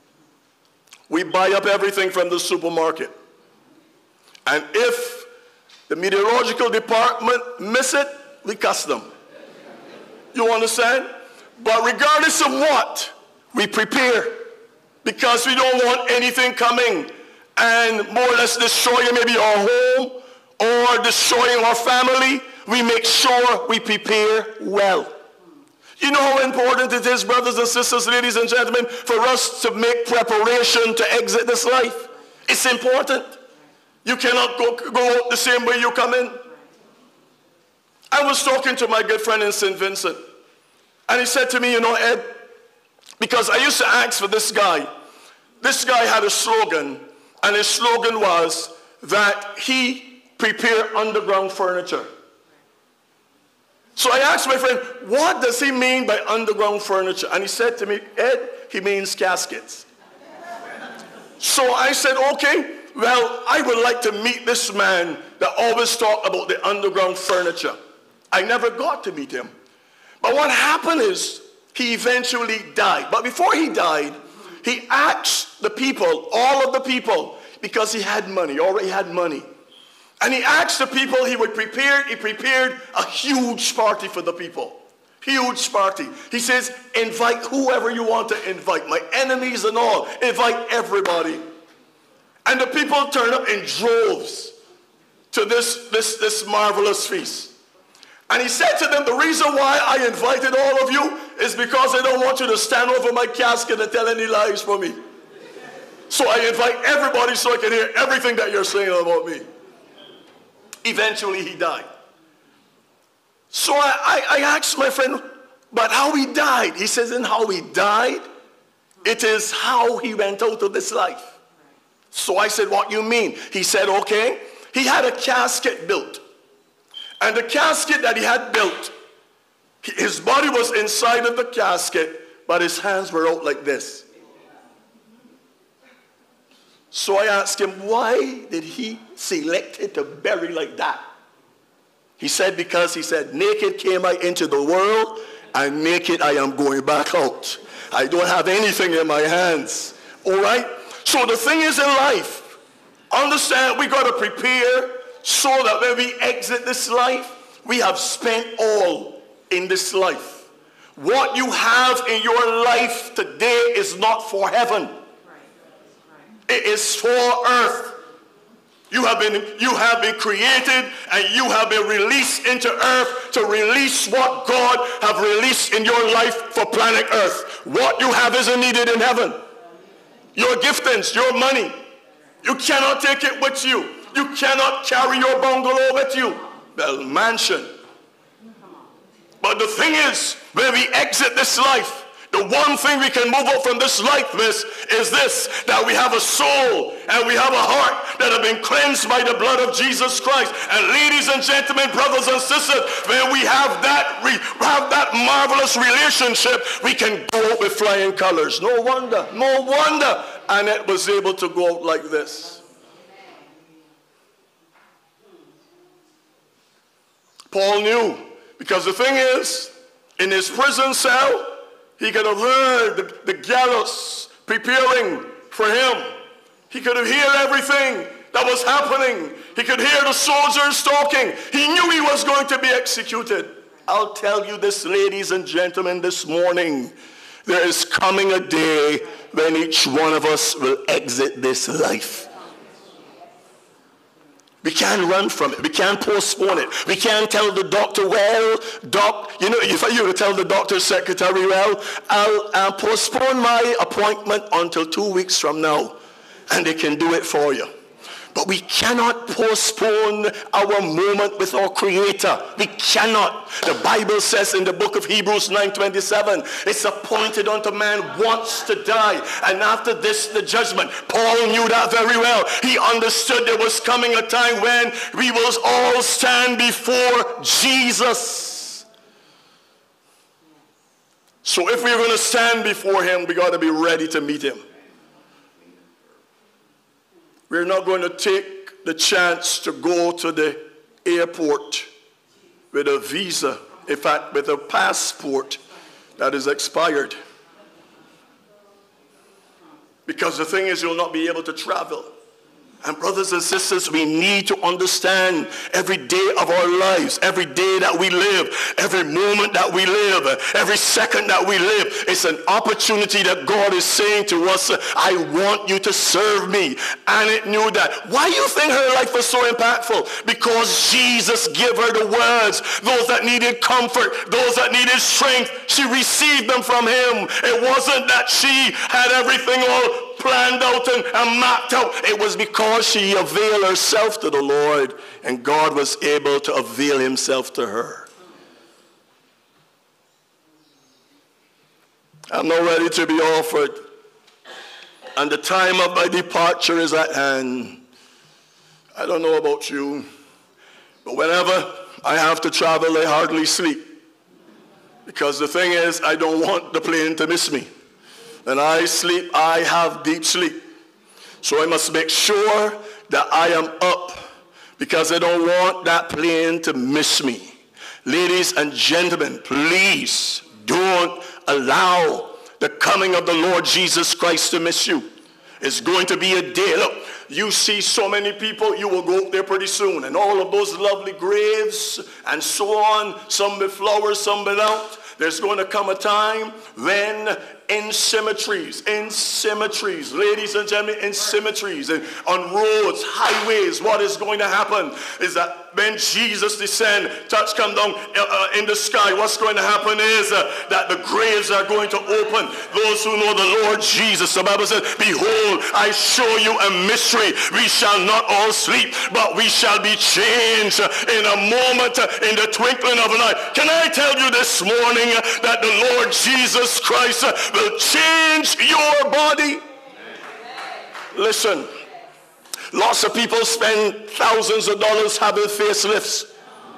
We buy up everything from the supermarket. And if the meteorological department miss it, we cuss them. You understand? But regardless of what, we prepare. Because we don't want anything coming and more or less destroying maybe our home or destroying our family. We make sure we prepare well. You know how important it is, brothers and sisters, ladies and gentlemen, for us to make preparation to exit this life? It's important. You cannot go, go out the same way you come in. I was talking to my good friend in Saint Vincent, and he said to me, you know, Ed, because I used to ask for this guy. This guy had a slogan, and his slogan was that he prepared underground furniture. So I asked my friend, what does he mean by underground furniture? And he said to me, Ed, he means caskets. So I said, okay, well, I would like to meet this man that always talked about the underground furniture. I never got to meet him. But what happened is he eventually died. But before he died, he asked the people, all of the people, because he had money, already had money, And he asked the people, he would prepare, he prepared a huge party for the people. Huge party. He says, invite whoever you want to invite, my enemies and all. Invite everybody. And the people turned up in droves to this, this, this marvelous feast. And he said to them, the reason why I invited all of you is because I don't want you to stand over my casket and tell any lies for me. So I invite everybody so I can hear everything that you're saying about me. Eventually he died. So I, I, I asked my friend, but how he died? He says, in how he died, it is how he went out of this life. So I said, what you mean? He said, okay, he had a casket built. And the casket that he had built, his body was inside of the casket, but his hands were out like this. So I asked him, why did he select it to bury like that? He said, because he said, naked came I into the world, and naked I am going back out. I don't have anything in my hands. All right? So the thing is in life, understand we got to prepare so that when we exit this life, we have spent all in this life. What you have in your life today is not for heaven. It is for earth. You have been, you have been created and you have been released into earth to release what God have released in your life for planet earth. What you have isn't needed in heaven. Your giftings, your money, you cannot take it with you. You cannot carry your bungalow with you. The mansion. But the thing is, when we exit this life, the one thing we can move up from this life with is this, that we have a soul and we have a heart that have been cleansed by the blood of Jesus Christ. And ladies and gentlemen, brothers and sisters, when we have that, we have that marvelous relationship, we can go out with flying colors. No wonder, no wonder Annette was able to go out like this. Paul knew, because the thing is, in his prison cell, he could have heard the, the gallows preparing for him. He could have heard everything that was happening. He could hear the soldiers talking. He knew he was going to be executed. I'll tell you this, ladies and gentlemen, this morning, there is coming a day when each one of us will exit this life. We can't run from it. We can't postpone it. We can't tell the doctor, well, doc, you know, if you were to tell the doctor's secretary, well, I'll, I'll postpone my appointment until two weeks from now, and they can do it for you. But we cannot postpone our moment with our Creator. We cannot. The Bible says in the book of Hebrews nine twenty-seven, it's appointed unto man once to die, and after this the judgment. Paul knew that very well. He understood there was coming a time when we will all stand before Jesus. So if we're going to stand before him, we got to be ready to meet him. We're not going to take the chance to go to the airport with a visa, in fact, with a passport that is expired. Because the thing is, you'll not be able to travel. And brothers and sisters, we need to understand every day of our lives, every day that we live, every moment that we live, every second that we live, it's an opportunity that God is saying to us, I want you to serve me. Annette knew that. Why do you think her life was so impactful? Because Jesus gave her the words. Those that needed comfort, those that needed strength, she received them from him. It wasn't that she had everything all planned out and, and mapped out. It was because she availed herself to the Lord, and God was able to avail himself to her. I'm now ready to be offered, and the time of my departure is at hand. I don't know about you, but whenever I have to travel, I hardly sleep, because the thing is, I don't want the plane to miss me. When I sleep, I have deep sleep. So I must make sure that I am up, because I don't want that plane to miss me. Ladies and gentlemen, please don't allow the coming of the Lord Jesus Christ to miss you. It's going to be a day. Look, you see so many people, you will go up there pretty soon. And all of those lovely graves and so on, some with flowers, some without. There's going to come a time when in cemeteries, in cemeteries, ladies and gentlemen, in cemeteries, and on roads, highways, what is going to happen is that when Jesus descend, touch come down uh, in the sky, what's going to happen is uh, that the graves are going to open. Those who know the Lord Jesus, the Bible says, behold, I show you a mystery. We shall not all sleep, but we shall be changed in a moment, in the twinkling of an eye. Can I tell you this morning that the Lord Jesus Christ will change your body? Listen, lots of people spend thousands of dollars having facelifts.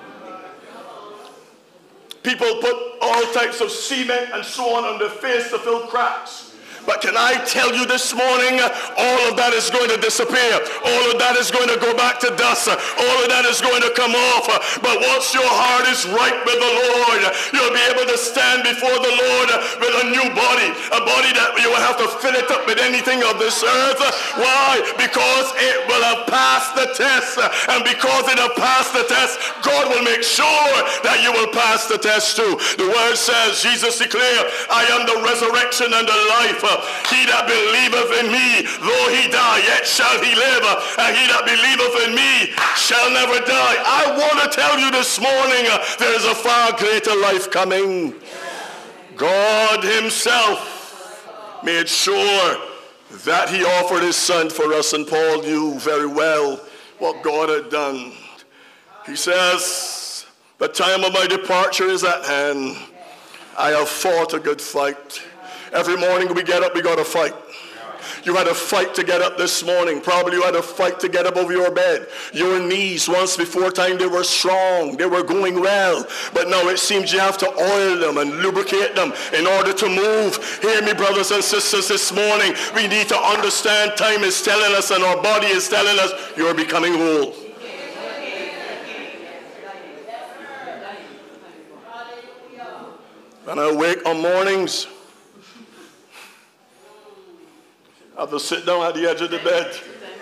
People put all types of cement and so on on their face to fill cracks. But can I tell you this morning, all of that is going to disappear. All of that is going to go back to dust. All of that is going to come off. But once your heart is right with the Lord, you'll be able to stand before the Lord with a new body. A body that you will have to fill it up with anything of this earth. Why? Because it will have passed the test. And because it have passed the test, God will make sure that you will pass the test too. The word says, Jesus declared, I am the resurrection and the life. He that believeth in me, though he die, yet shall he live. And he that believeth in me shall never die. I want to tell you this morning, uh, there is a far greater life coming. God himself made sure that he offered his son for us. And Paul knew very well what God had done. He says, the time of my departure is at hand. I have fought a good fight. Every morning we get up, we got to fight. You had a fight to get up this morning. Probably you had a fight to get up over your bed. Your knees, once before time, they were strong. They were going well. But now it seems you have to oil them and lubricate them in order to move. Hear me, brothers and sisters, this morning. We need to understand time is telling us and our body is telling us you're becoming old. When I wake on mornings, I have to sit down at the edge of the bed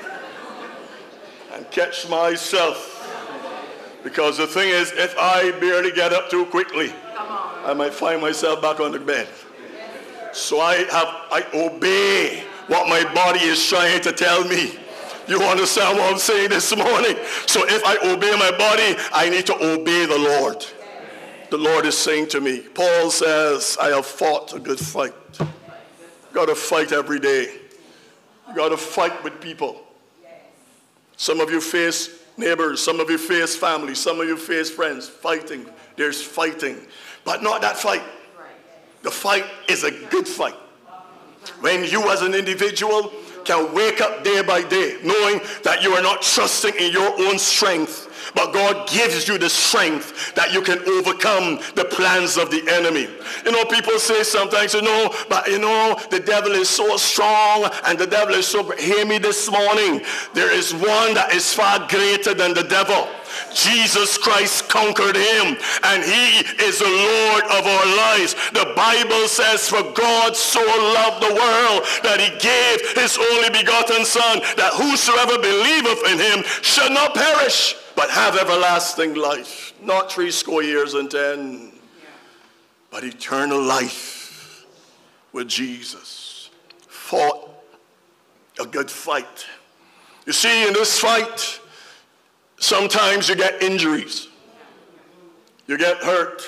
and catch myself. Because the thing is, if I barely get up too quickly, I might find myself back on the bed. So I have, I obey what my body is trying to tell me. You understand what I'm saying this morning? So if I obey my body, I need to obey the Lord. The Lord is saying to me, Paul says, I have fought a good fight. Got to fight every day. You got to fight with people. Some of you face neighbors. Some of you face family. Some of you face friends. Fighting. There's fighting. But not that fight. The fight is a good fight. When you as an individual can wake up day by day knowing that you are not trusting in your own strength, but God gives you the strength that you can overcome the plans of the enemy. You know, people say sometimes, you know, but you know, the devil is so strong and the devil is so... Hear me this morning. There is one that is far greater than the devil. Jesus Christ conquered him, and he is the Lord of our lives. The Bible says, for God so loved the world that he gave his only begotten Son, that whosoever believeth in him shall not perish, but have everlasting life. Not three score years and ten, but eternal life with Jesus. Fought a good fight. You see, in this fight, sometimes you get injuries. You get hurt.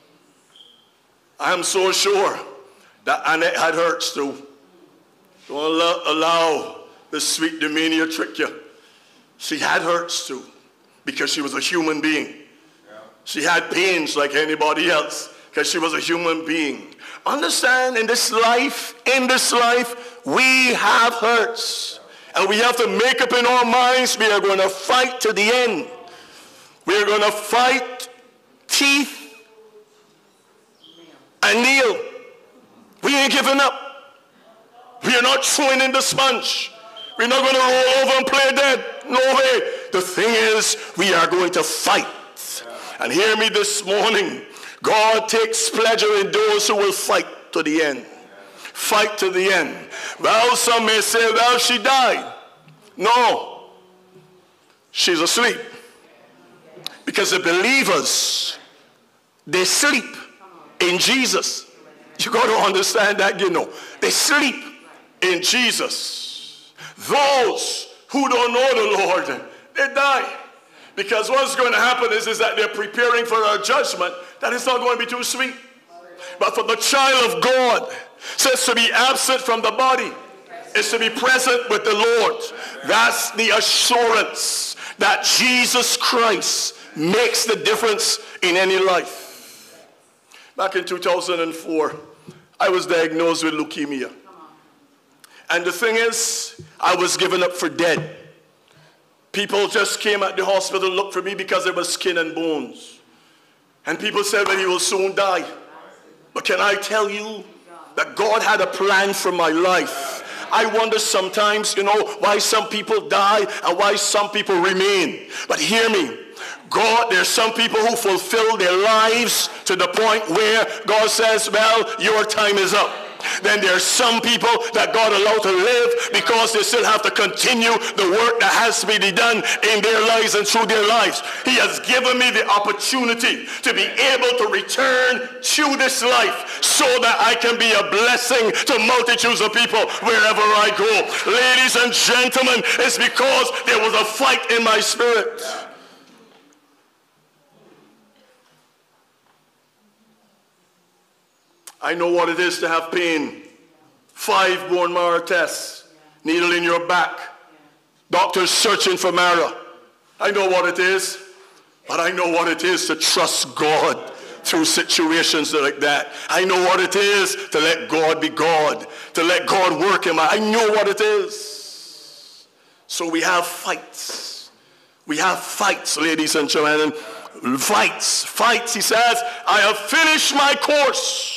I am so sure that Annette had hurts too. Don't allow, allow the sweet demeanor trick you. She had hurts too, because she was a human being. She had pains like anybody else, because she was a human being. Understand, in this life, in this life, we have hurts. And we have to make up in our minds, we are going to fight to the end. We are going to fight teeth and nail. We ain't giving up. We are not throwing in the sponge. We're not going to roll over and play dead. No way. The thing is, we are going to fight. And hear me this morning. God takes pleasure in those who will fight to the end. Fight to the end. Well, some may say, well, she died. No. She's asleep. Because the believers, they sleep in Jesus. You got to understand that, you know. They sleep in Jesus. Those who don't know the Lord, they die. Because what's going to happen is, is that they're preparing for a judgment that is not going to be too sweet. But for the child of God, says to be absent from the body is to be present with the Lord. That's the assurance that Jesus Christ makes the difference in any life. Back in two thousand four, I was diagnosed with leukemia. And the thing is, I was given up for dead. People just came at the hospital to look for me because it was skin and bones. And people said, well, he will soon die. But can I tell you that God had a plan for my life? I wonder sometimes, you know, why some people die and why some people remain. But hear me. God, there's some people who fulfill their lives to the point where God says, well, your time is up. Then there's some people that God allowed to live because they still have to continue the work that has to be done in their lives and through their lives. He has given me the opportunity to be able to return to this life so that I can be a blessing to multitudes of people wherever I go. Ladies and gentlemen, it's because there was a fight in my spirit. I know what it is to have pain. Five bone marrow tests, needle in your back, doctors searching for marrow. I know what it is, but I know what it is to trust God through situations like that. I know what it is to let God be God, to let God work in my, I know what it is. So we have fights. We have fights, ladies and gentlemen. Fights, fights, he says, I have finished my course.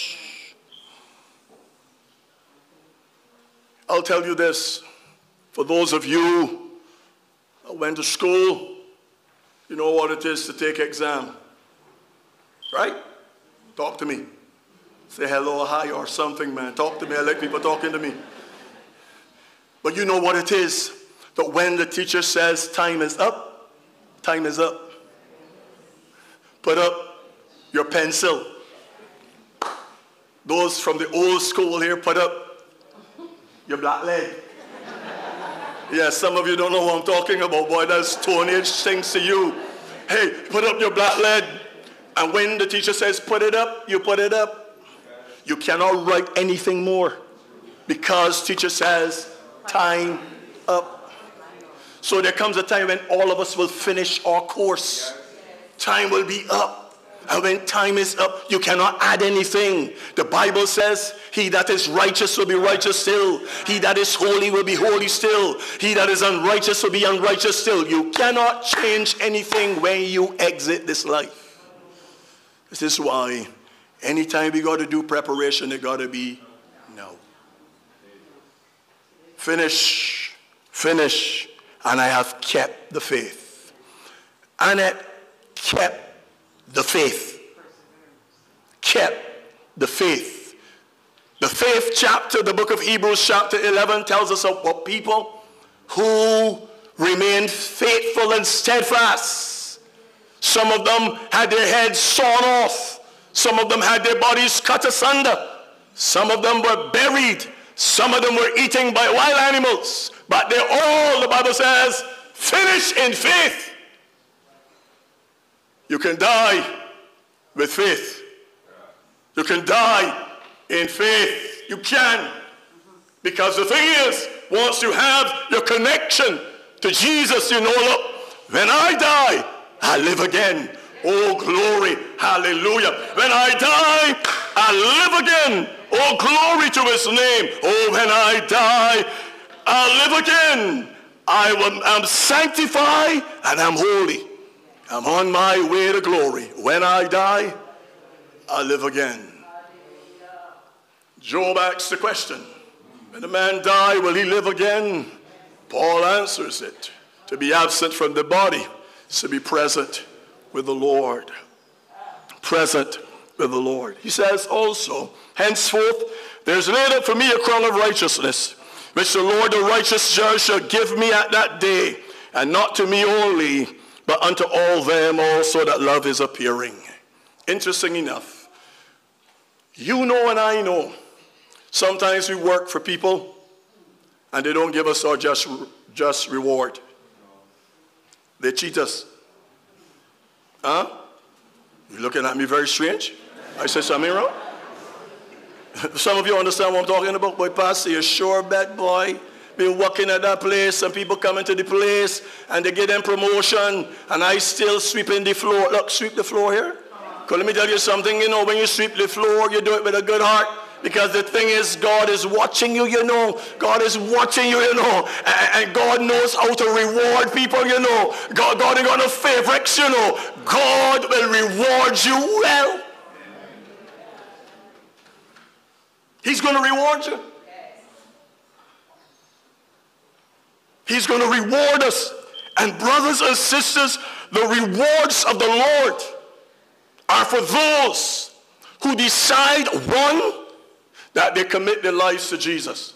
I'll tell you this, for those of you that went to school, you know what it is to take exam, right? Talk to me. Say hello, hi, or something, man. Talk to me. I like people talking to me. But you know what it is, that when the teacher says time is up, time is up. Put up your pencil. Those from the old school here, put up your black leg. Yeah, some of you don't know what I'm talking about. Boy, that's Stone Age things to you. Hey, put up your black leg. And when the teacher says put it up, you put it up. You cannot write anything more because teacher says time up. So there comes a time when all of us will finish our course. Time will be up. And when time is up, you cannot add anything. The Bible says, he that is righteous will be righteous still. He that is holy will be holy still. He that is unrighteous will be unrighteous still. You cannot change anything when you exit this life. This is why anytime we got to do preparation, it got to be now. Finish, finish, and I have kept the faith. Annette kept the faith. Kept the faith. The fifth chapter, the book of Hebrews chapter eleven tells us about people who remained faithful and steadfast. Some of them had their heads sawn off. Some of them had their bodies cut asunder. Some of them were buried. Some of them were eaten by wild animals. But they're all, the Bible says, finished in faith. You can die with faith. You can die in faith. You can. Because the thing is, once you have your connection to Jesus, you know, look, when I die, I live again. Oh, glory. Hallelujah. When I die, I live again. Oh, glory to his name. Oh, when I die, I live again. I am sanctified and I'm holy. I'm on my way to glory. When I die, I live again. Job asks the question, when a man die, will he live again? Paul answers it. To be absent from the body is to be present with the Lord. Present with the Lord. He says also, henceforth, there's laid up for me a crown of righteousness, which the Lord the righteous judge shall give me at that day, and not to me only, but unto all them also that love his appearing. Interesting enough, you know and I know, sometimes we work for people and they don't give us our just, just reward. They cheat us. Huh? You're looking at me very strange? I said something wrong? Some of you understand what I'm talking about, boy. Pastor, you're sure bet, boy. Been working at that place, some people come into the place and they get them promotion, and I still sweeping the floor. Look, sweep the floor here. Because let me tell you something, you know, when you sweep the floor, you do it with a good heart. Because the thing is, God is watching you, you know. God is watching you, you know. And, and God knows how to reward people, you know. God, God is going to favorites, you know. God will reward you well. He's going to reward you. He's going to reward us. And brothers and sisters, the rewards of the Lord are for those who decide, one, that they commit their lives to Jesus.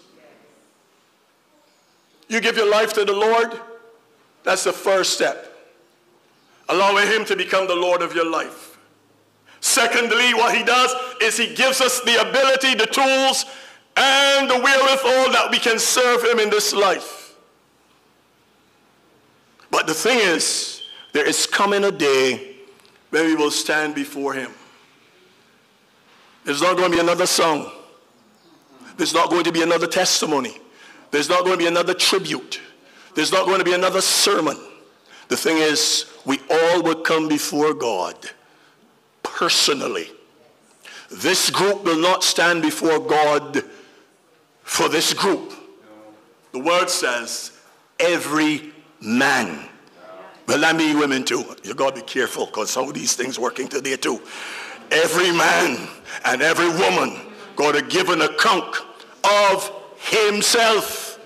You give your life to the Lord, that's the first step. Allowing him to become the Lord of your life. Secondly, what he does is he gives us the ability, the tools, and the wherewithal that we can serve him in this life. But the thing is, there is coming a day when we will stand before him. There's not going to be another song. There's not going to be another testimony. There's not going to be another tribute. There's not going to be another sermon. The thing is, we all will come before God personally. This group will not stand before God for this group. The word says, every man. Well, that means women too. You got to be careful because some of these things working today too. Every man and every woman got to give an account of himself.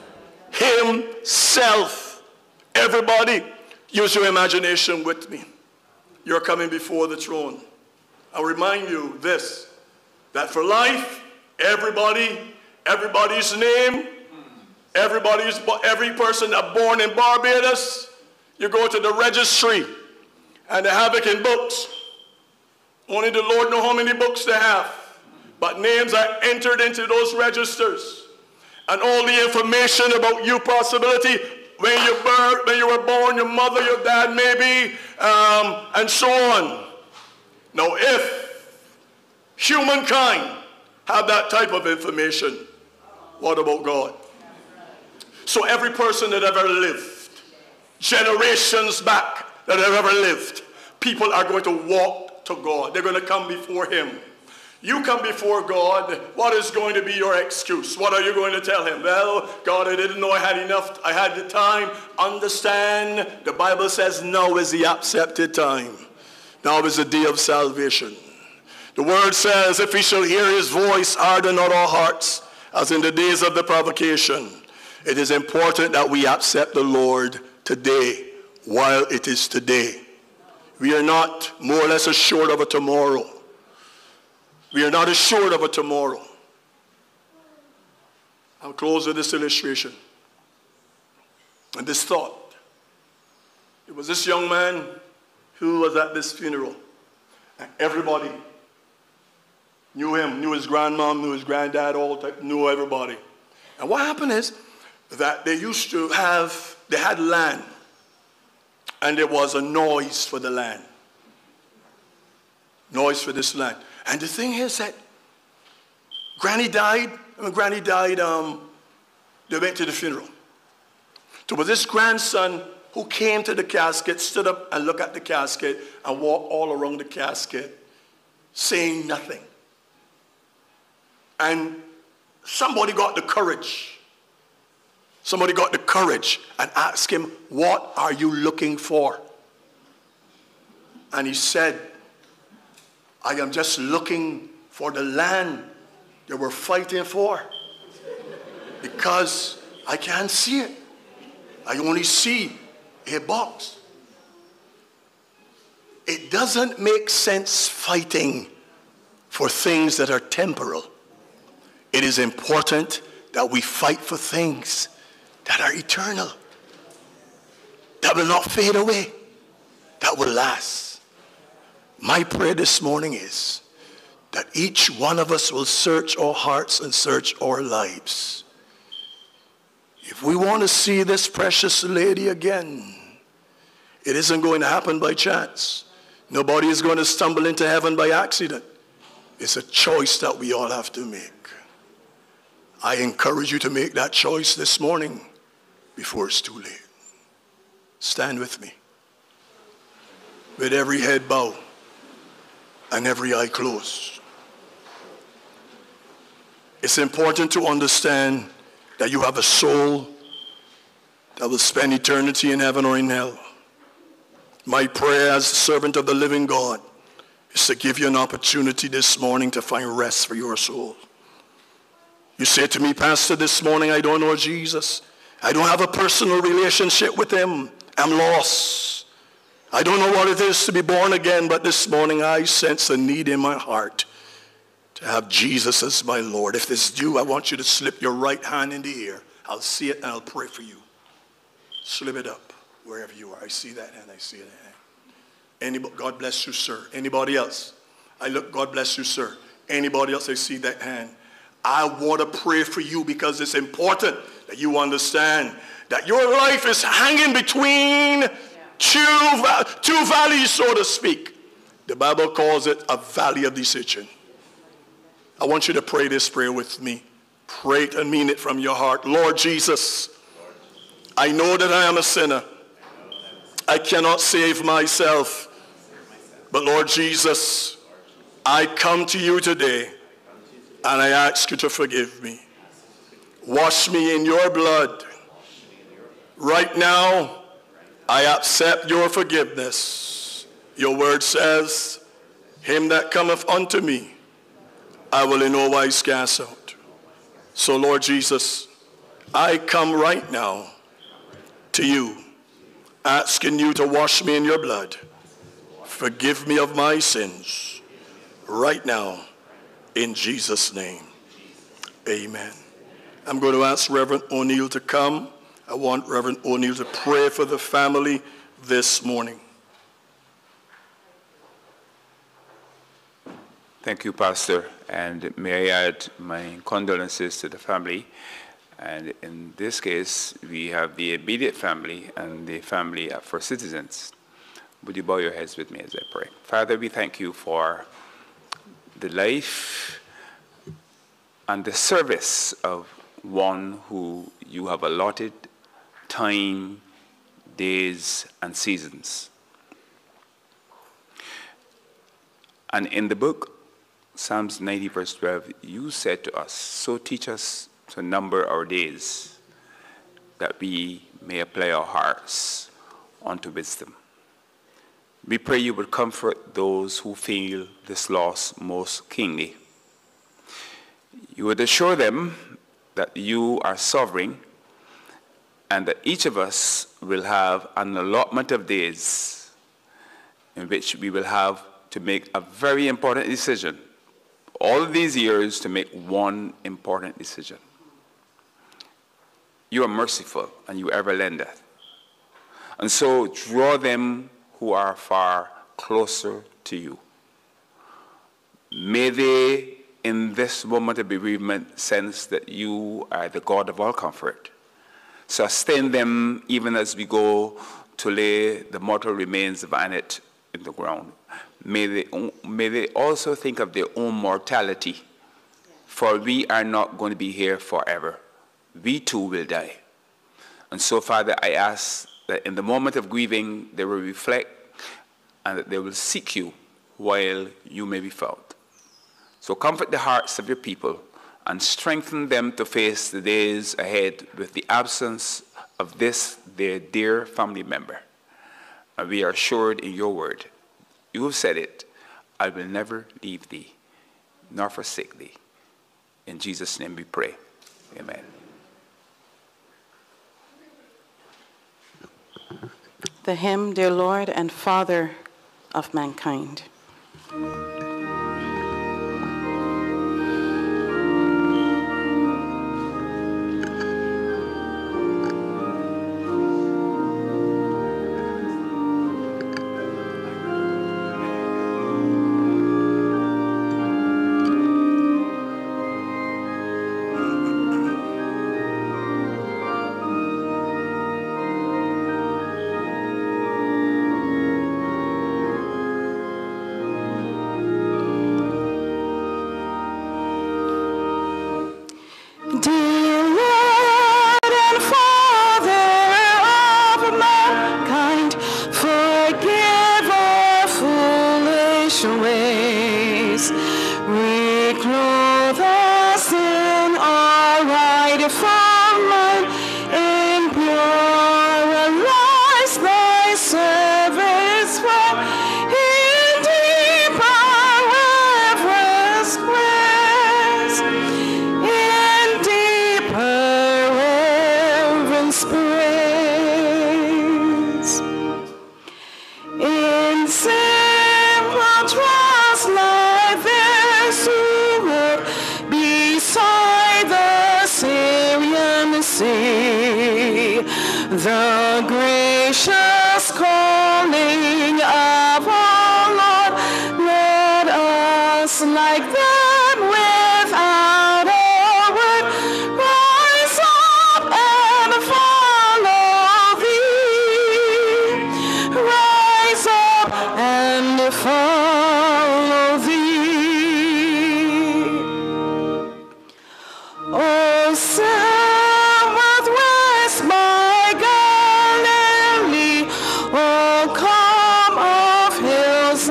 Himself. Everybody, use your imagination with me. You're coming before the throne. I'll remind you this, that for life, everybody, everybody's name, everybody's, every person that born in Barbados, you go to the registry and they have it in books. Only the Lord knows how many books they have. But names are entered into those registers. And all the information about you, possibility, when you, birth, when you were born, your mother, your dad, maybe, um, and so on. Now, if humankind have that type of information, what about God? So every person that ever lived, generations back that have ever lived, people are going to walk to God. They're going to come before him. You come before God, what is going to be your excuse? What are you going to tell him? Well, God, I didn't know I had enough, I had the time. Understand, the Bible says now is the accepted time. Now is the day of salvation. The word says, if we shall hear his voice, harden not our hearts, as in the days of the provocation. It is important that we accept the Lord today, while it is today. We are not more or less assured of a tomorrow. We are not assured of a tomorrow. I'll close with this illustration and this thought. It was this young man who was at this funeral, and everybody knew him, knew his grandmom, knew his granddad, all type, knew everybody. And what happened is that they used to have, they had land, and there was a noise for the land. Noise for this land. And the thing is that Granny died, and when Granny died, um, they went to the funeral. So was this grandson who came to the casket, stood up and looked at the casket and walked all around the casket, saying nothing. And somebody got the courage. Somebody got the courage and asked him, what are you looking for? And he said, I am just looking for the land they were fighting for, because I can't see it. I only see a box. It doesn't make sense fighting for things that are temporal. It is important that we fight for things that are eternal, that will not fade away, that will last. My prayer this morning is that each one of us will search our hearts and search our lives. If we want to see this precious lady again, it isn't going to happen by chance. Nobody is going to stumble into heaven by accident. It's a choice that we all have to make. I encourage you to make that choice this morning before it's too late. Stand with me. With every head bowed and every eye closed. It's important to understand that you have a soul that will spend eternity in heaven or in hell. My prayer as servant of the living God is to give you an opportunity this morning to find rest for your soul. You say to me, Pastor, this morning I don't know Jesus. I don't have a personal relationship with him. I'm lost. I don't know what it is to be born again, but this morning I sense a need in my heart to have Jesus as my Lord. If this is you, I want you to slip your right hand in the air. I'll see it and I'll pray for you. Slip it up wherever you are. I see that hand. I see that hand. Anybody, God bless you, sir. Anybody else? I look, God bless you, sir. Anybody else? I see that hand. I want to pray for you because it's important that you understand that your life is hanging between two, two valleys, so to speak. The Bible calls it a valley of decision. I want you to pray this prayer with me. Pray it and mean it from your heart. Lord Jesus, I know that I am a sinner. I cannot save myself. But Lord Jesus, I come to you today and I ask you to forgive me. Wash me in your blood. Right now, I accept your forgiveness. Your word says, him that cometh unto me, I will in no wise cast out. So Lord Jesus, I come right now to you, asking you to wash me in your blood. Forgive me of my sins right now in Jesus' name. Amen. I'm going to ask Reverend O'Neill to come. I want Reverend O'Neill to pray for the family this morning. Thank you, Pastor, and may I add my condolences to the family. And in this case, we have the immediate family and the family of First Citizens. Would you bow your heads with me as I pray? Father, we thank you for the life and the service of one who you have allotted time, days, and seasons. And in the book, Psalms ninety, verse twelve, you said to us, so teach us to number our days, that we may apply our hearts unto wisdom. We pray you would comfort those who feel this loss most keenly. You would assure them that you are sovereign and that each of us will have an allotment of days in which we will have to make a very important decision. All of these years to make one important decision. You are merciful and you ever lendeth. And so draw them who are far closer to you. May they, in this moment of bereavement, sense that you are the God of all comfort. Sustain them even as we go to lay the mortal remains of Annette in the ground. May they, may they also think of their own mortality, for we are not going to be here forever. We too will die. And so, Father, I ask that in the moment of grieving, they will reflect and that they will seek you while you may be found. So comfort the hearts of your people and strengthen them to face the days ahead with the absence of this, their dear family member. And we are assured in your word, you have said it, I will never leave thee, nor forsake thee. In Jesus' name we pray. Amen. The hymn, Dear Lord and Father of Mankind. Zion's praise. In simple trust like this, you walk beside the Syrian sea, the gracious calling of our Lord led us like them without a word. Rise up and follow thee. Rise up and follow thee. Oh, southwest my Galilee, oh, come of hills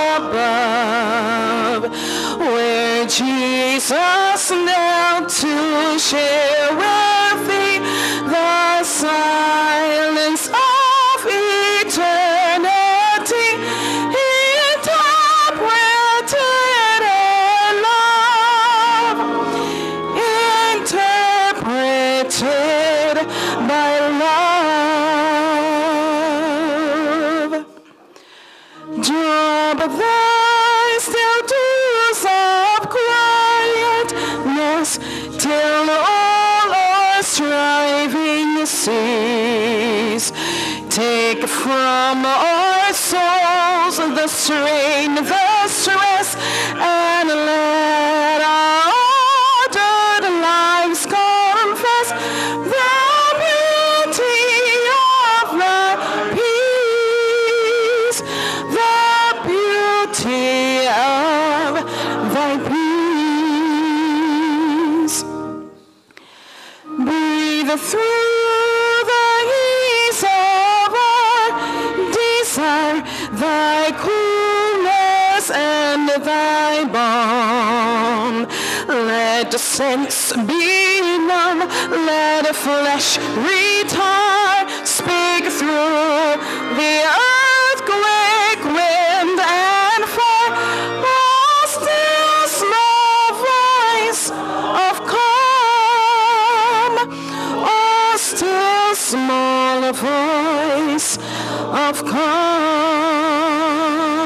above, where Jesus knelt to share with thee the silence of eternity, interpreted in love, interpreted by love. Drop thy still dews of quietness till all our striving cease. Take from our souls the strain, the stress, and let our ordered lives confess the beauty of thy peace, the beauty of thy peace. Breathe through the ease of our desire, thy coolness and thy balm. Let the sense be numb, let the flesh retire. Speak through the earthquake, wind and fire. Oh, still small voice of calm. Oh, still small voice of calm.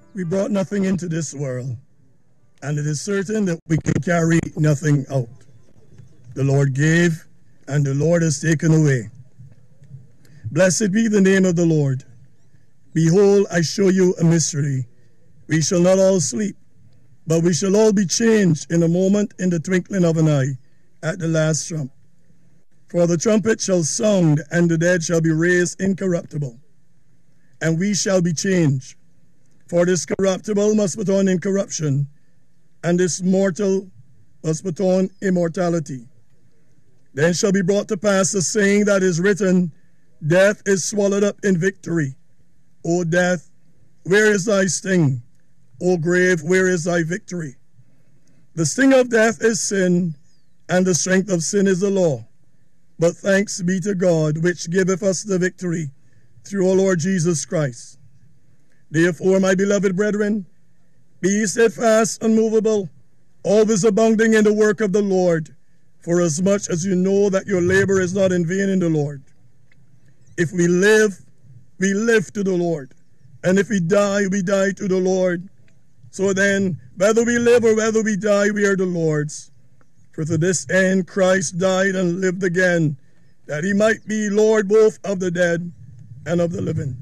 We brought nothing into this world, and it is certain that we can carry nothing out. The Lord gave, and the Lord has taken away. Blessed be the name of the Lord. Behold, I show you a mystery. We shall not all sleep, but we shall all be changed in a moment, in the twinkling of an eye, at the last trump. For the trumpet shall sound, and the dead shall be raised incorruptible, and we shall be changed. For this corruptible must put on incorruption, and this mortal must put on immortality. Then shall be brought to pass the saying that is written, Death is swallowed up in victory. O death, where is thy sting? O grave, where is thy victory? The sting of death is sin, and the strength of sin is the law. But thanks be to God, which giveth us the victory through our Lord Jesus Christ. Therefore, my beloved brethren, be steadfast, unmovable, always abounding in the work of the Lord, for as much as you know that your labor is not in vain in the Lord. If we live, we live to the Lord. And if we die, we die to the Lord. So then, whether we live or whether we die, we are the Lord's. For to this end Christ died and lived again, that he might be Lord both of the dead and of the living.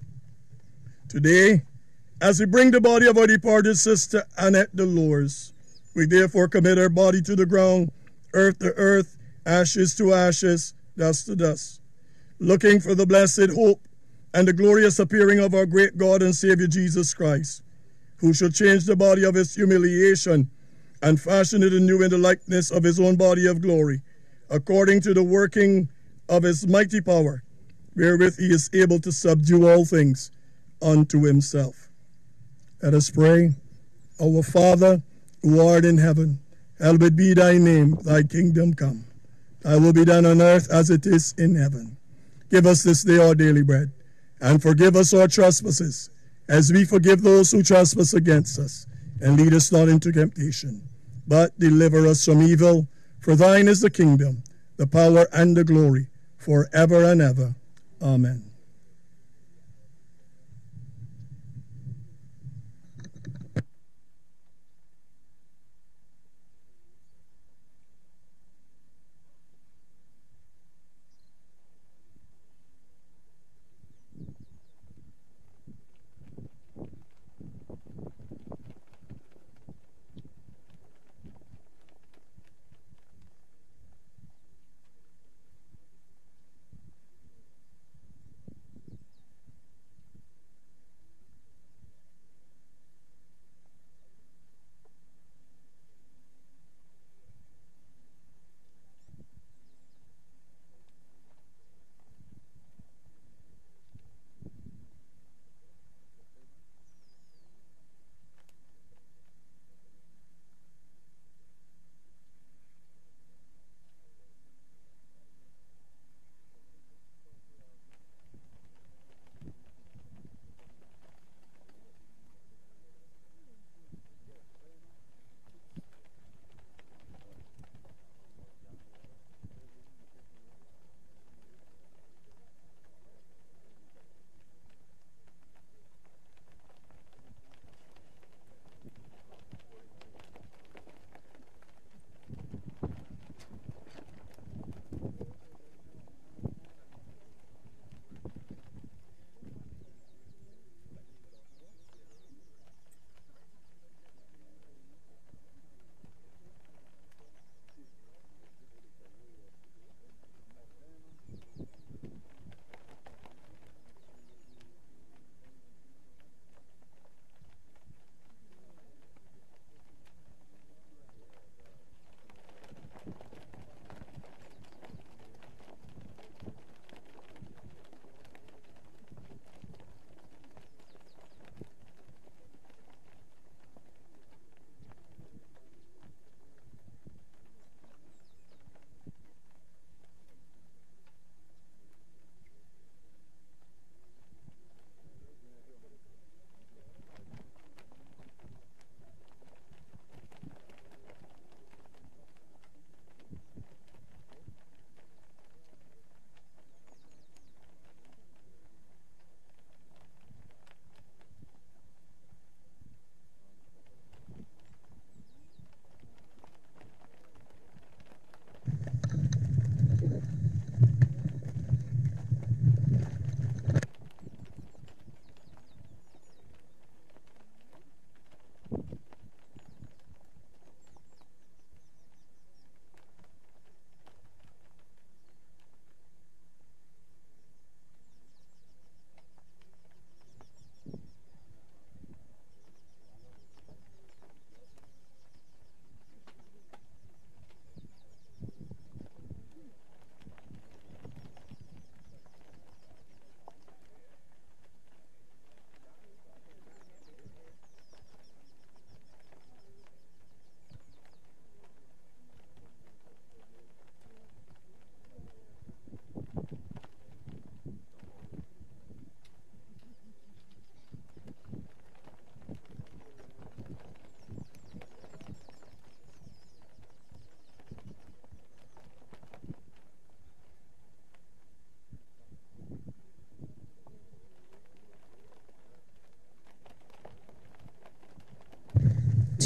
Today, as we bring the body of our departed sister Annette Dolores, we therefore commit her body to the ground, earth to earth, ashes to ashes, dust to dust, looking for the blessed hope and the glorious appearing of our great God and Savior Jesus Christ, who shall change the body of his humiliation and fashion it anew in the likeness of his own body of glory, according to the working of his mighty power, wherewith he is able to subdue all things unto himself. Let us pray. Our Father, who art in heaven, hallowed be thy name, thy kingdom come. Thy will be done on earth as it is in heaven. Give us this day our daily bread, and forgive us our trespasses, as we forgive those who trespass against us. And lead us not into temptation, but deliver us from evil. For thine is the kingdom, the power, and the glory, forever and ever. Amen.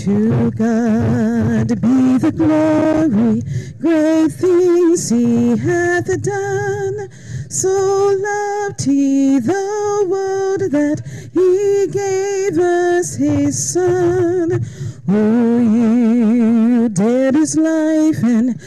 To God be the glory, great things he hath done. So loved he the world that he gave us his Son, who yielded his life in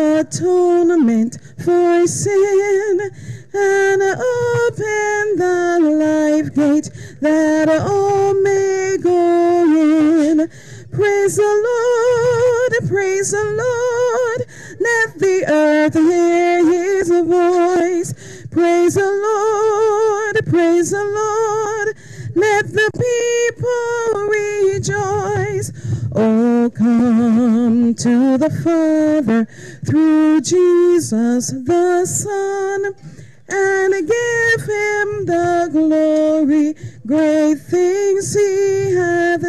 atonement for sin, and opened the life gate that all may go in. Praise the Lord, praise the Lord, let the earth hear his voice. Praise the Lord, praise the Lord, let the people rejoice. Oh, come to the Father through Jesus the Son, and give him the glory, great things he hath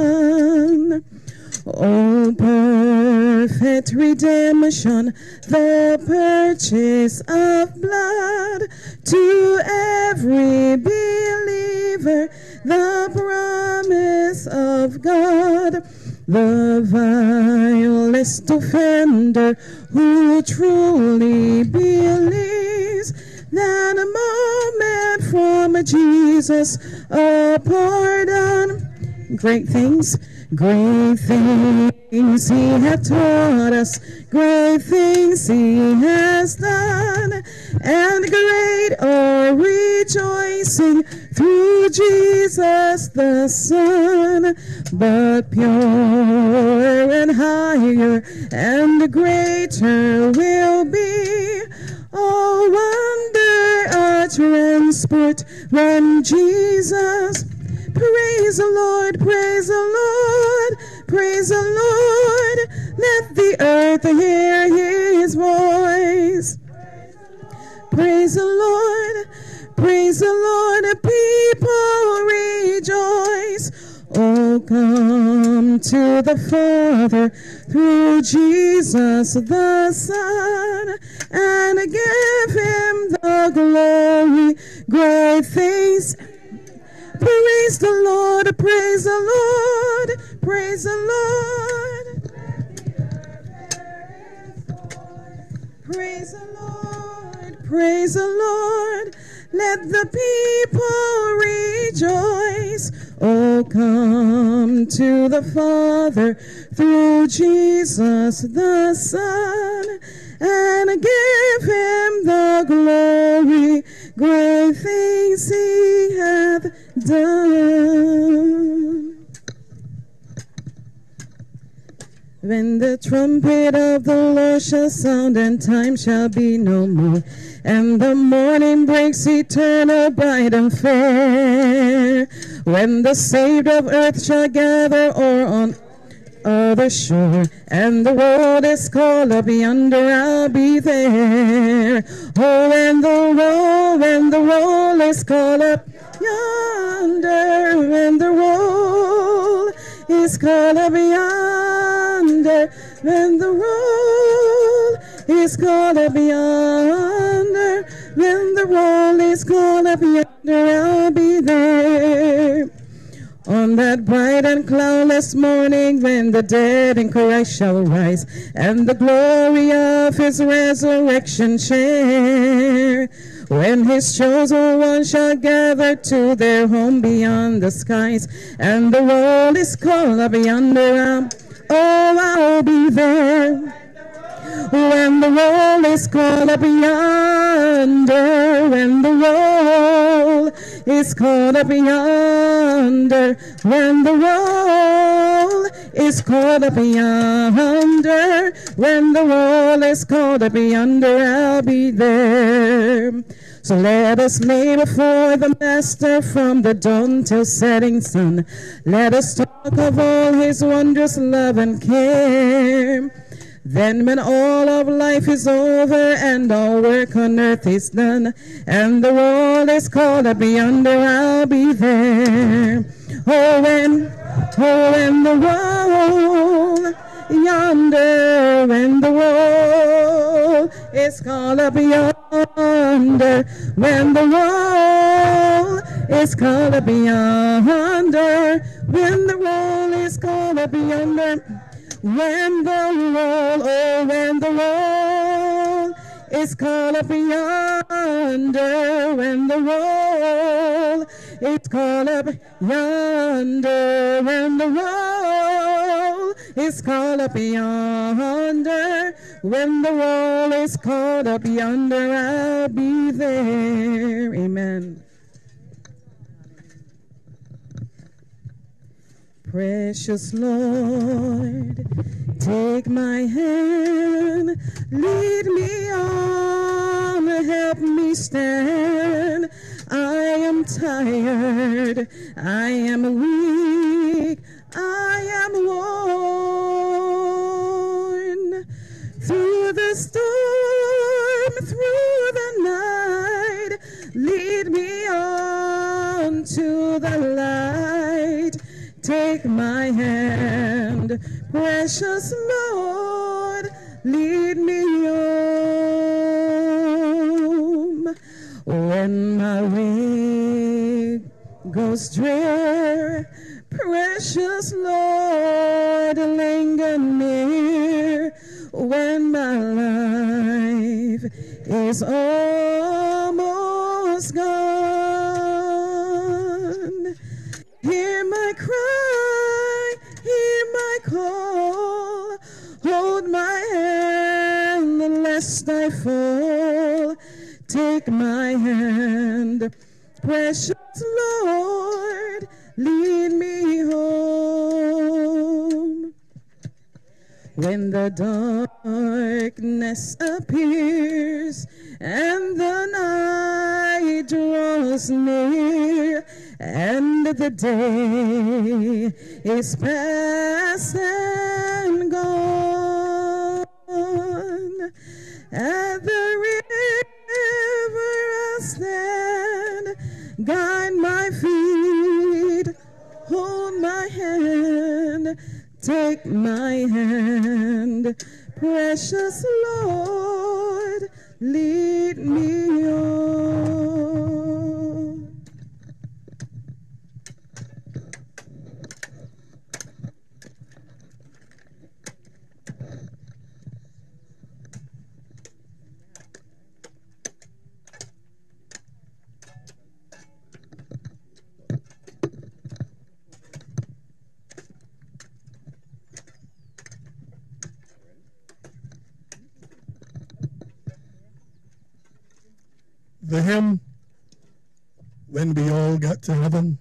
done. Oh, perfect redemption, the purchase of blood, to every believer, the promise of God. The vilest offender who truly believes that a moment from Jesus a pardon. Great things, great things he hath taught us, great things he has done, and great our rejoicing through Jesus the Son. But pure and higher and greater will be all wonder, a transport when Jesus. Praise the Lord, praise the Lord, praise the Lord, let the earth hear his voice. Praise the Lord, praise the Lord, people rejoice. Oh, come to the Father through Jesus the Son, and give him the glory, great things. Praise the Lord, praise the Lord, praise the Lord. Praise the Lord, praise the Lord, let the people rejoice. Oh, come to the Father through Jesus the Son, and give him the glory, great things he hath done. When the trumpet of the Lord shall sound, and time shall be no more, and the morning breaks eternal, bright and fair, when the saved of earth shall gather o'er on other shore, and the world is called up yonder, I'll be there. Oh, when the roll, when the roll is called up yonder, when the roll is called up yonder, when the roll is called up yonder, when the roll is called up yonder, I'll be there. On that bright and cloudless morning, when the dead in Christ shall rise, and the glory of his resurrection share, when his chosen ones shall gather to their home beyond the skies, and the world is called up yonder, oh, I'll be there. When the roll is called up yonder, when the roll is called up yonder, when the roll is called up yonder, when the roll is called up yonder, I'll be there. So let us lay before the Master from the dawn till setting sun. Let us talk of all his wondrous love and care. Then when all of life is over and all work on earth is done, and the world is called up yonder, I'll be there. Oh, when, oh, when the roll yonder, when the wall is called up yonder, when the wall is called up yonder, when the wall is called up yonder, when the wall, oh, when the wall is called up yonder, when the wall is called up yonder, when the wall is called up yonder, when the wall is called up yonder, I'll be there. Amen. Precious Lord, take my hand, lead me on, help me stand. I am tired, I am weak, I am worn. Through the storm, through the night, lead me on to the light. Take my hand, precious Lord, lead me home. When my way goes drear, precious Lord, linger near. When my life is almost gone, hear my cry, hear my call, hold my hand lest I fall. Take my hand, precious Lord, lead me home. When the darkness appears and the night draws near, and the day is past and gone, at the river I'll stand, guide my feet, hold my hand, take my hand, precious Lord, lead me on. The hymn, When We All Get to Heaven.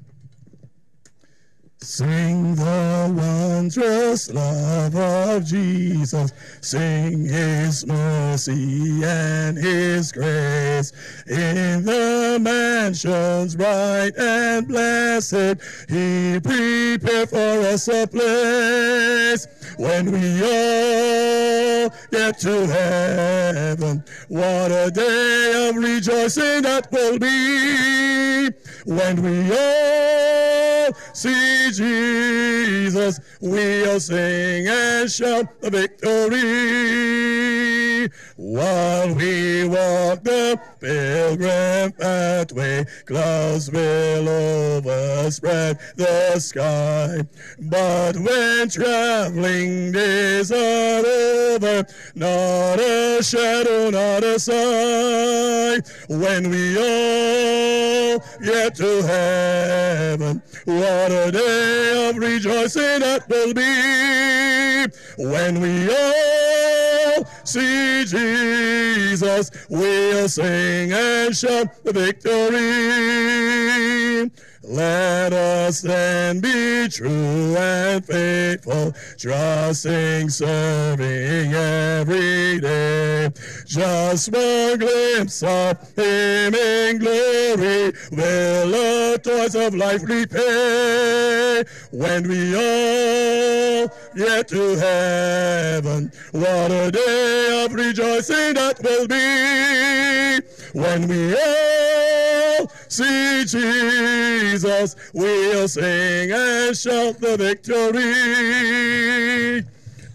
Sing the wondrous love of Jesus, sing his mercy and his grace. In the mansions bright and blessed, he prepared for us a place. When we all get to heaven, what a day of rejoicing that will be. When we all see Jesus, we'll sing and shout the victory. While we walk the pilgrim pathway, clouds will overspread the sky. But when traveling days are over, not a shadow, not a sign. When we all get to heaven, what a day of rejoicing that will be. When we all see Jesus, we'll sing and shout the victory. Let us then be true and faithful, trusting, serving every day. Just one glimpse of him in glory will the toils of life repay. When we all get to heaven, what a day of rejoicing that will be. When we all see Jesus, we'll sing and shout the victory.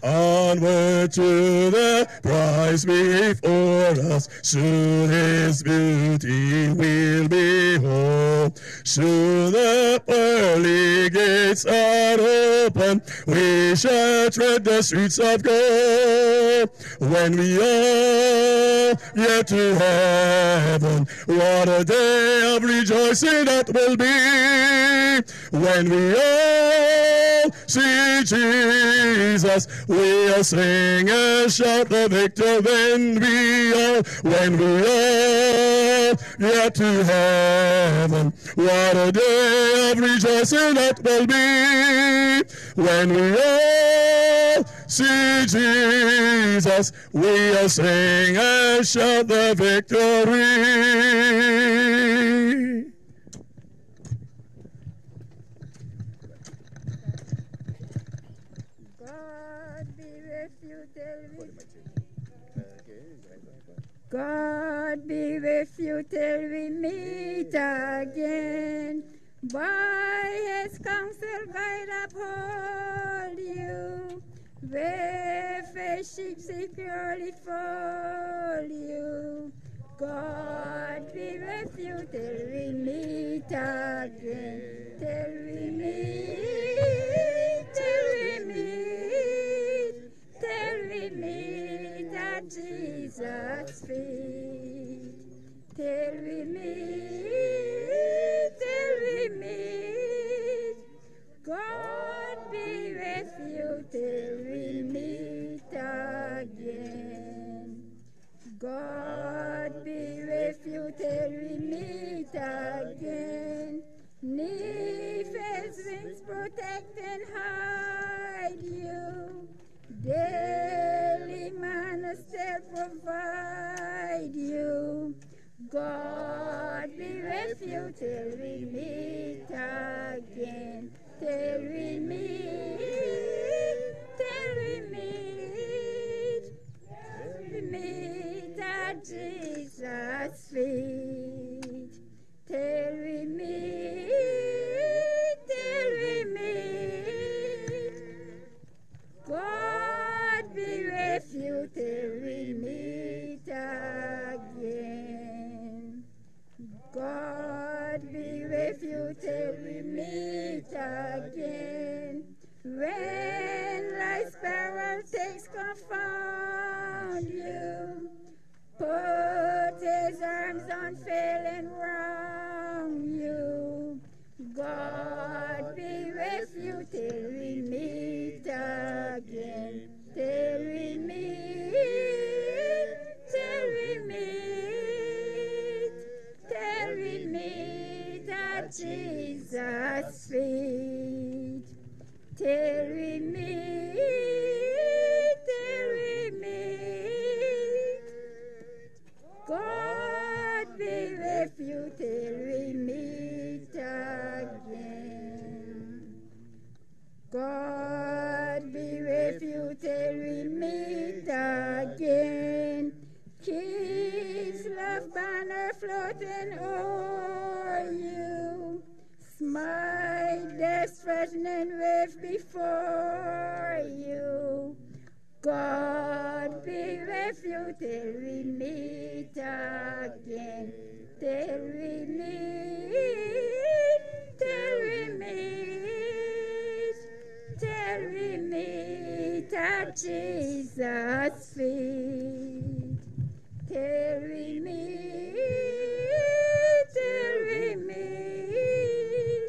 Onward to the prize before us. Soon His beauty will behold. Soon the pearly gates are open. We shall tread the streets of gold. When we all get to heaven, what a day of rejoicing that will be. When we all see Jesus, we'll sing and shout the victor. When we all, when we all get to heaven, what a day of rejoicing that will be. When we all see Jesus, we'll sing and shout the victory. God be with you till we God be with you till we meet again. By His counsel guide uphold you. With His sheep securely fold you. God be with you till we meet again. Till we meet, till we meet, till we meet at Jesus' feet. Till we meet, till we meet. God be with you till we meet again. God be with you till we meet again. Neath His wings protect and hide you. Daily manna still provide you. God be with you till we meet again. Till we meet, till we meet, till we meet at Jesus' feet. Till we meet, till we meet. God be with you till we meet again. God be with you till we meet again. When life's peril takes confound you, put His arms unfailing round you. God be with you till we meet again. Till we meet, till we meet, till we meet at Jesus' feet. Till we meet, till we meet. God be with you till we meet again. God be with you till we meet again. Keeps love banner floating o'er you. Smite death's threatening wave before you. God be with you till we meet again. Till we meet, till we meet, till we meet at Jesus' feet. Till we meet, till we meet.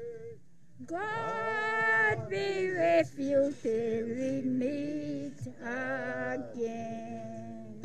God be with you till we meet again.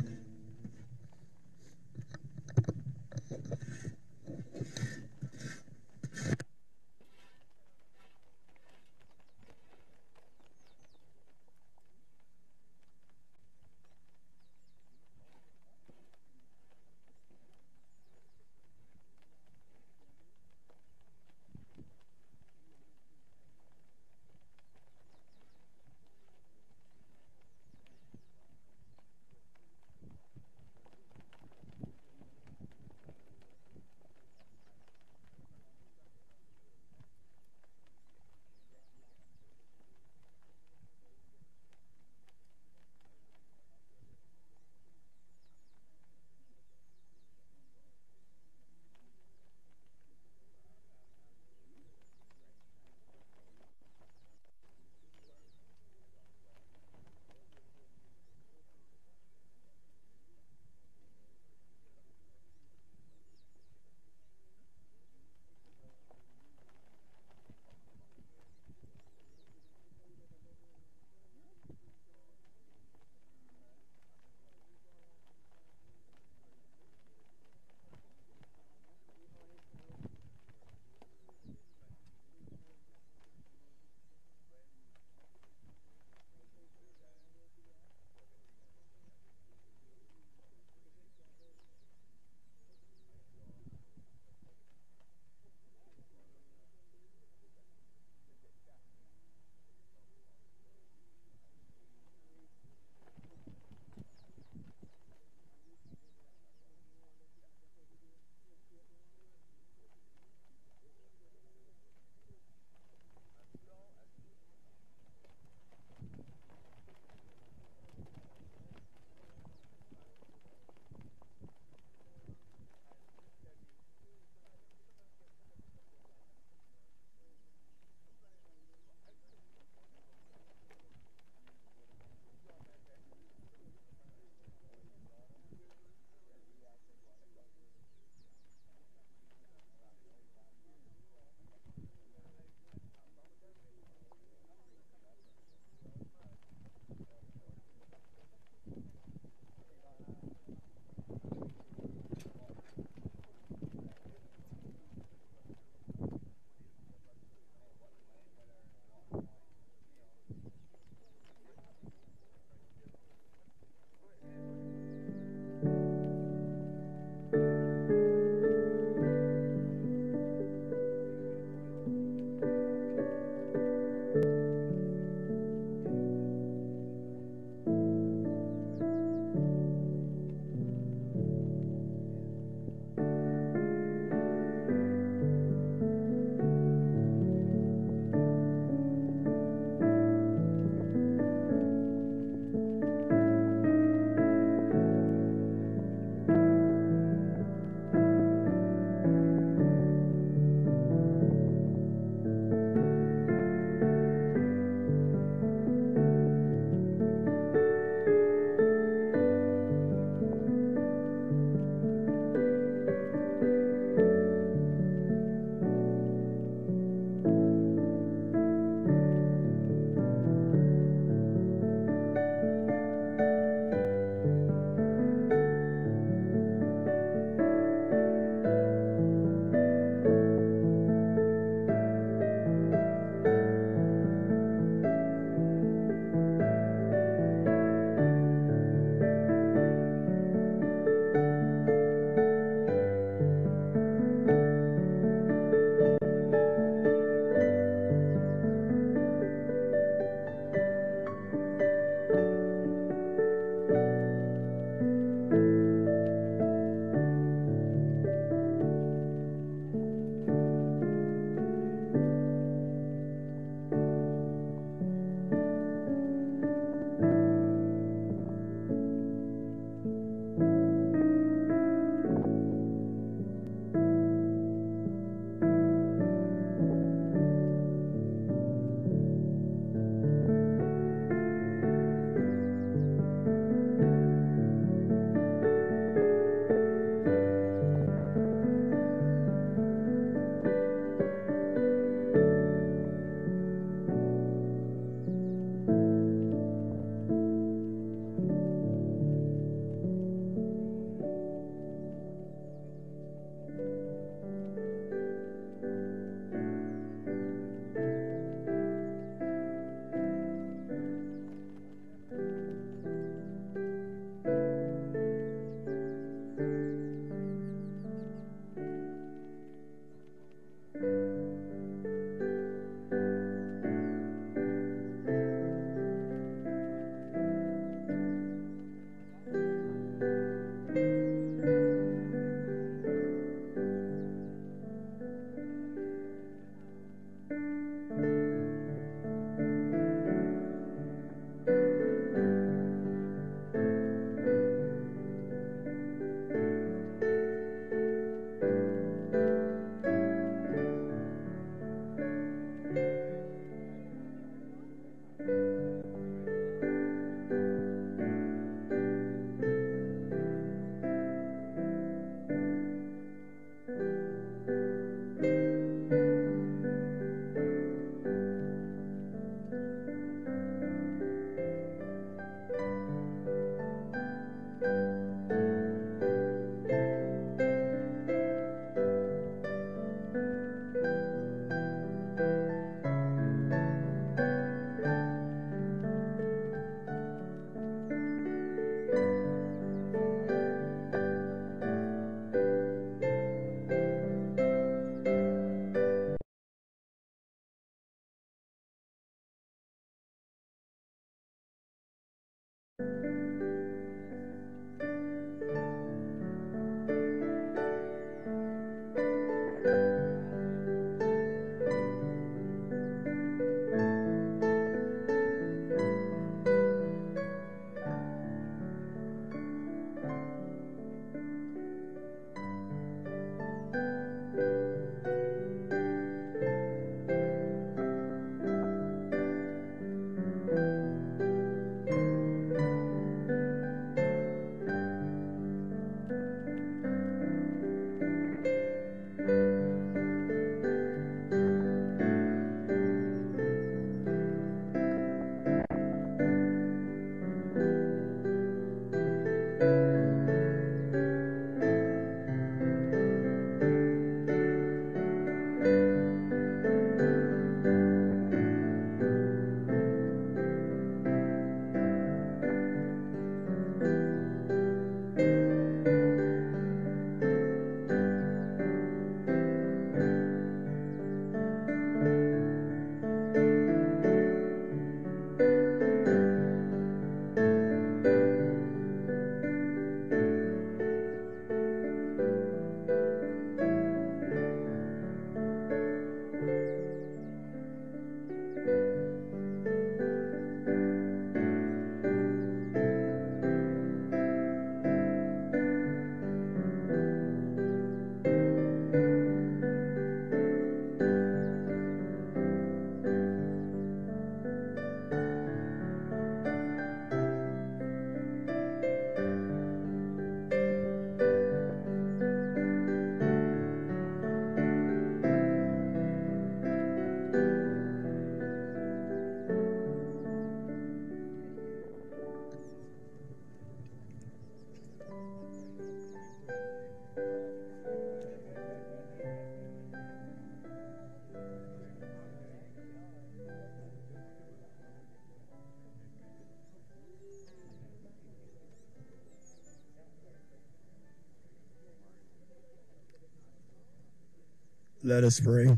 Let us pray.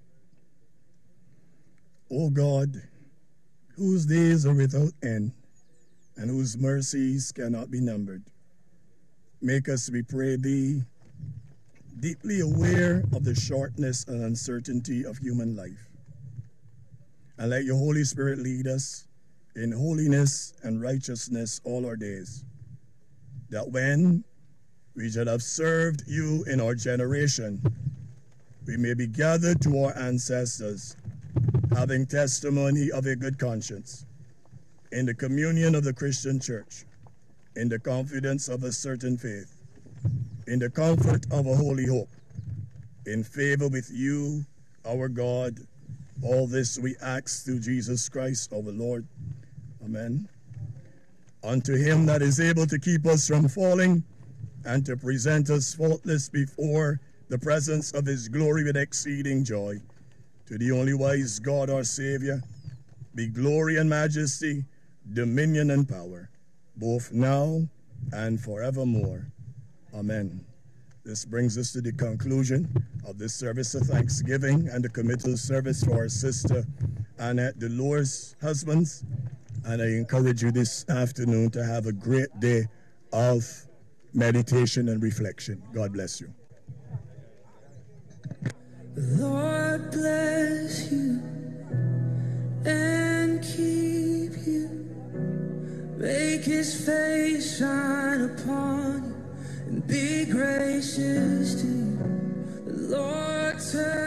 O God, whose days are without end and whose mercies cannot be numbered, make us, we pray thee, deeply aware of the shortness and uncertainty of human life. And let your Holy Spirit lead us in holiness and righteousness all our days, that when we shall have served you in our generation, we may be gathered to our ancestors, having testimony of a good conscience, in the communion of the Christian church, in the confidence of a certain faith, in the comfort of a holy hope, in favor with you, our God. All this we ask through Jesus Christ, our Lord. Amen. Unto him that is able to keep us from falling and to present us faultless before the presence of his glory with exceeding joy, to the only wise God our Savior, be glory and majesty, dominion and power, both now and forevermore. Amen. This brings us to the conclusion of this service of thanksgiving and the committal service for our sister Annette Dolores' husbands. And I encourage you this afternoon to have a great day of meditation and reflection. God bless you. Lord bless you and keep you. Make his face shine upon you and be gracious to you. The Lord turn